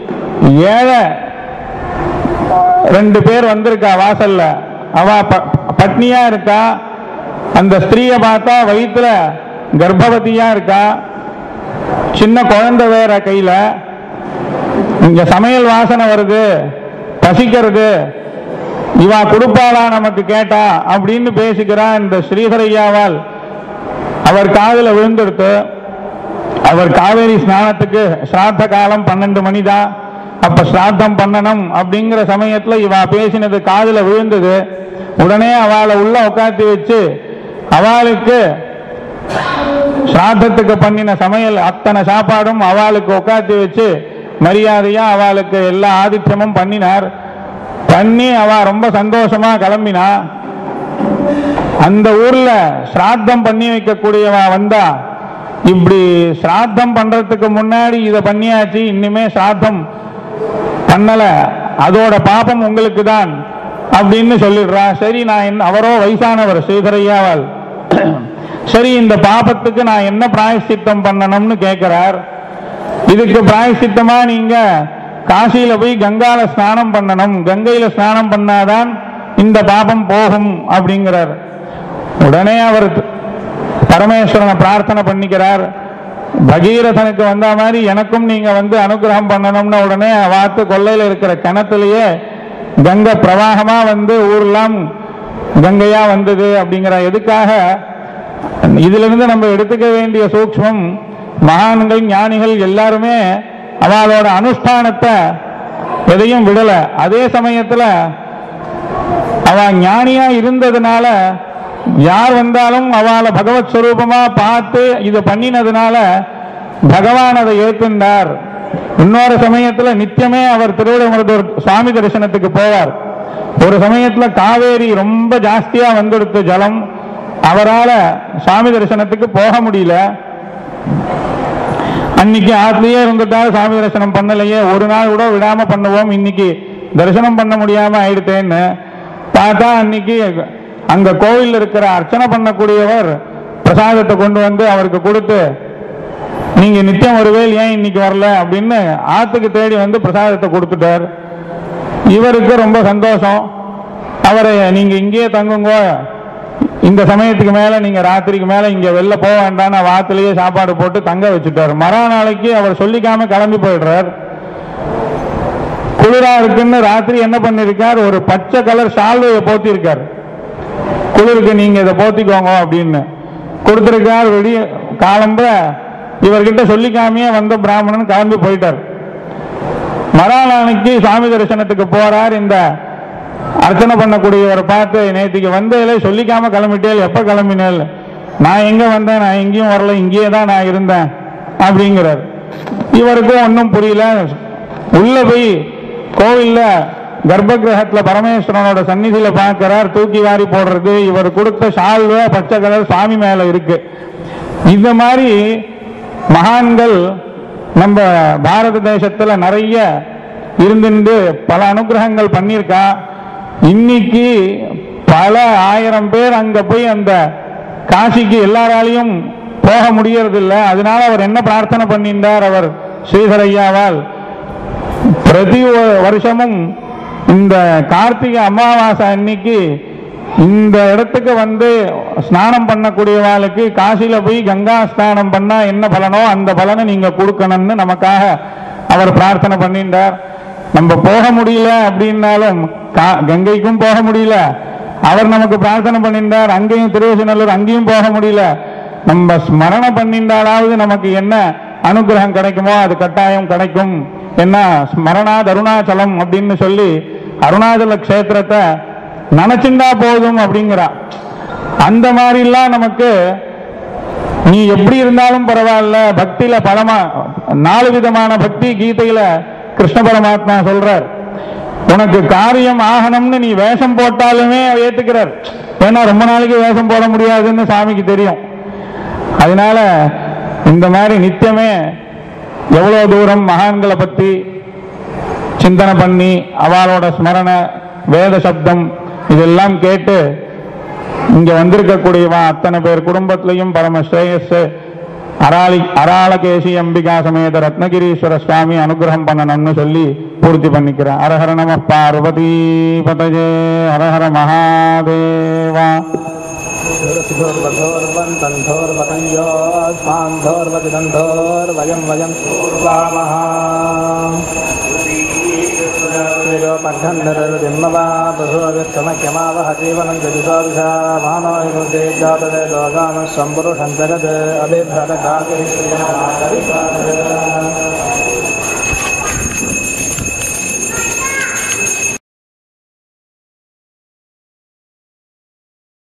7 2 பேர் வந்திருக்கா வாசல்ல. அவ பட்னியா இருக்கா. அந்த ஸ்திரீய பார்த்தா வயிற்றுல கர்ப்பவதியா இருக்கா, சின்ன குழந்தை வேற கையில. இங்க சமையல் வாசனை வருது, பசிக்கிறது, இவா கொடுப்பாளா நமக்கு கேட்டா அப்படின்னு பேசிக்கிறா இந்த ஸ்ரீதரையாவால். அவர் காதுல விழுந்தெடுத்து, அவர் காவேரி ஸ்நானத்துக்கு ஸ்ராத்த காலம் 12 மணி தான், அப்ப ஸ்ராத்தம் பண்ணணும் அப்படிங்கிற சமயத்துல இவா பேசினது காதுல விழுந்தது. உடனே அவளை உள்ள உட்காந்து வச்சு அவளுக்கு ஸ்ராத்தத்துக்கு பண்ணின சமையல் அத்தனை சாப்பாடும் அவளுக்கு உட்காந்து வச்சு மரியாதையா அவளுக்கு எல்லா ஆதித்யமும் பண்ணினார். பண்ணி அவ ரொம்ப சந்தோஷமா கிளம்பினா. அந்த ஊர்ல ஸ்ராத்தம் பண்ணி வைக்கக்கூடியவா வந்தா, இப்படி ஸ்ராத்தம் பண்றதுக்கு முன்னாடி இதை பண்ணியாச்சு, இனிமே ஸ்ராத்தம் பண்ணல, அதோட பாபம் உங்களுக்கு தான் அப்படின்னு சொல்லிடுறா. சரி, நான் அவரோ வயசானவர் ஸ்ரீதரையாவால், சரி இந்த பாபத்துக்கு நான் என்ன பிராயஷ்சித்தம் பண்ணணும்னு கேட்கிறார். இதுக்கு பிராயஷ்சித்தமா நீங்க காசியில போய் கங்கால ஸ்நானம் பண்ணணும், கங்கையில ஸ்நானம் பண்ணாதான் இந்த பாபம் போகும் அப்படிங்கிறார். உடனே அவர் பரமேஸ்வரனை பிரார்த்தனை பண்ணிக்கிறார். பகீரதனுக்கு வந்த மாதிரி எனக்கும் நீங்க வந்து அனுகிரகம் பண்ணணும்னு உடனே வாத்து கொல்லையில இருக்கிற கிணத்துலயே கங்கை பிரவாகமா வந்து ஊர்லாம் கங்கையா வந்தது அப்படிங்கிற எதுக்காக? இதிலிருந்து நம்ம எடுத்துக்க வேண்டிய சூக்ஷ்மம், மகான்கள் ஞானிகள் எல்லாருமே அவளோட அனுஷ்டானத்தை எதையும் விடல. அதே சமயத்துல அவ ஞானியா இருந்ததுனால யார் வந்தாலும் அவளை பகவத் ஸ்வரூபமா பார்த்து இதை பண்ணினதுனால பகவான் அதை ஏற்கின்றார். இன்னொரு சமயத்துல நித்தியமே அவர் திருவிடைமருதூர் சுவாமி தரிசனத்துக்கு போவார். ஒரு சமயத்துல காவேரி ரொம்ப ஜாஸ்தியா வந்துடுத்து ஜலம், அவரால் சுவாமி தரிசனத்துக்கு போக முடியல. அன்னைக்கு ஆத்திலேயே இருந்துட்டால் சுவாமி தரிசனம் பண்ணலையே, ஒரு நாள் கூட விடாம பண்ணுவோம், இன்னைக்கு தரிசனம் பண்ண முடியாம ஆயிடுத்தேன்னு பார்த்தா அன்னைக்கு அங்க கோவில் இருக்கிற அர்ச்சனை பண்ணக்கூடியவர் பிரசாதத்தை கொண்டு வந்து அவருக்கு கொடுத்து, நீங்க நித்தியம் ஒருவேள் ஏன் இன்னைக்கு வரல அப்படின்னு ஆத்துக்கு தேடி வந்து பிரசாதத்தை கொடுத்துட்டார். இவருக்கு ரொம்ப சந்தோஷம். அவரை நீங்க இங்கேயே தங்குங்க, இந்த சமயத்துக்கு மேல நீங்க ராத்திரிக்கு மேல இங்க வெளில போக வேண்டாம்னு வாத்திலேயே சாப்பாடு போட்டு தங்க வச்சுட்டார். மறுநாளைக்கு அவர் சொல்லிக்காம கிளம்பி போயிடுறார். குளிரா இருக்குன்னு ராத்திரி என்ன பண்ணிருக்கார், ஒரு பச்சை கலர் ஷால்வையை போத்தி இருக்கார். குளிருக்கு நீங்க இதை போத்திக்கோங்க அப்படின்னு கொடுத்திருக்கார். வெளிய காலம்புற இவர்கிட்ட சொல்லிக்காமையே வந்த பிராமணன் கிளம்பி போயிட்டார். மறுநாளைக்கு சுவாமி தரிசனத்துக்கு போறார். இந்த அர்ச்சனை பண்ணக்கூடியவரை பார்த்து, நேற்றுக்கு வந்ததில்லை சொல்லிக்காம கிளம்பிட்டேன், எப்ப கிளம்பினேன்? நான் எங்க வந்தேன், நான் எங்கேயும் வரல, இங்கேயே தான் நான் இருந்தேன் அப்படிங்கிறார். இவருக்கும் ஒன்றும் புரியல. உள்ள போய் கோவில்ல கர்ப்ப கிரகத்துல பரமேஸ்வரனோட சந்நிதியில பார்க்கிறார். தூக்கி வாரி போடுறது இவர் கொடுத்த ஷால்வை பச்சை கலர் சாமி மேல இருக்கு. இந்த மாதிரி மகான்கள் நம்ம பாரத தேசத்துல நிறைய இருந்து பல அனுகிரகங்கள் பண்ணியிருக்கா. இன்னைக்கு பல ஆயிரம் பேர் அங்க போய் அந்த காசிக்கு எல்லாராலையும் போக முடியறதில்லை. அதனால அவர் என்ன பிரார்த்தனை பண்ணிட்டார், அவர் ஸ்ரீதர் ஐயாவால் பிரதி வருஷமும் இந்த கார்த்திகை அமாவாசை அன்னைக்கு இந்த இடத்துக்கு வந்து ஸ்நானம் பண்ணக்கூடியவாளுக்கு காசியில போய் கங்கா ஸ்நானம் பண்ணா என்ன பலனோ அந்த பலனை நீங்க கொடுக்கணும்னு நமக்காக அவர் பிரார்த்தனை பண்ணிட்டார். நம்ம போக முடியல அப்படின்னாலும் கங்கைக்கும் போக முடியல, அவர் நமக்கு பிரார்த்தனை பண்ணிட்டார். அங்கேயும் திருவசநல்லூர் அங்கேயும் போக முடியல, நம்ம ஸ்மரணை பண்ணிட்டாலாவது நமக்கு என்ன அனுகிரகம் கிடைக்குமோ அது கட்டாயம் கிடைக்கும். என்ன ஸ்மரணாத் அருணாச்சலம் அப்படின்னு சொல்லி அருணாச்சல கஷேத்திரத்தை நினைச்சுண்டா போதும் அப்படிங்கிறா. அந்த மாதிரிலாம் நமக்கு நீ எப்படி இருந்தாலும் பரவாயில்ல, பக்தியில பலமா 4 விதமான பக்தி கீதையில கிருஷ்ண பரமாத்மா சொல்றார். உனக்கு காரியம் ஆகணும்னு நீ வேஷம் போட்டாலுமே ஏத்துக்கிறார். ஏன்னா ரொம்ப நாளைக்கு வேஷம் போட முடியாதுன்னு சாமிக்கு தெரியும். அதனால இந்த மாதிரி நித்தியமே எவ்வளவு தூரம் மகான்களை பத்தி சிந்தனை பண்ணி அவளோட ஸ்மரண வேத சப்தம் இதெல்லாம் கேட்டு இங்க வந்திருக்கக்கூடியவா அத்தனை பேர் குடும்பத்திலையும் பரம ஸ்ரேயஸ் அராளகேசி அம்பிகா சமேத ரத்னகிரீஸ்வர சுவாமி அனுகிரகம் பண்ணணும்னு சொல்லி பூர்த்தி பண்ணிக்கிறேன். ஹரஹர நம பார்வதி பதஜே, ஹரஹர மகாதேவா. पठन्धरमवह जीवनं जदिषा मानवते जातवे दोगान सम्पुरुषं जगत् अभिभ्रतकाले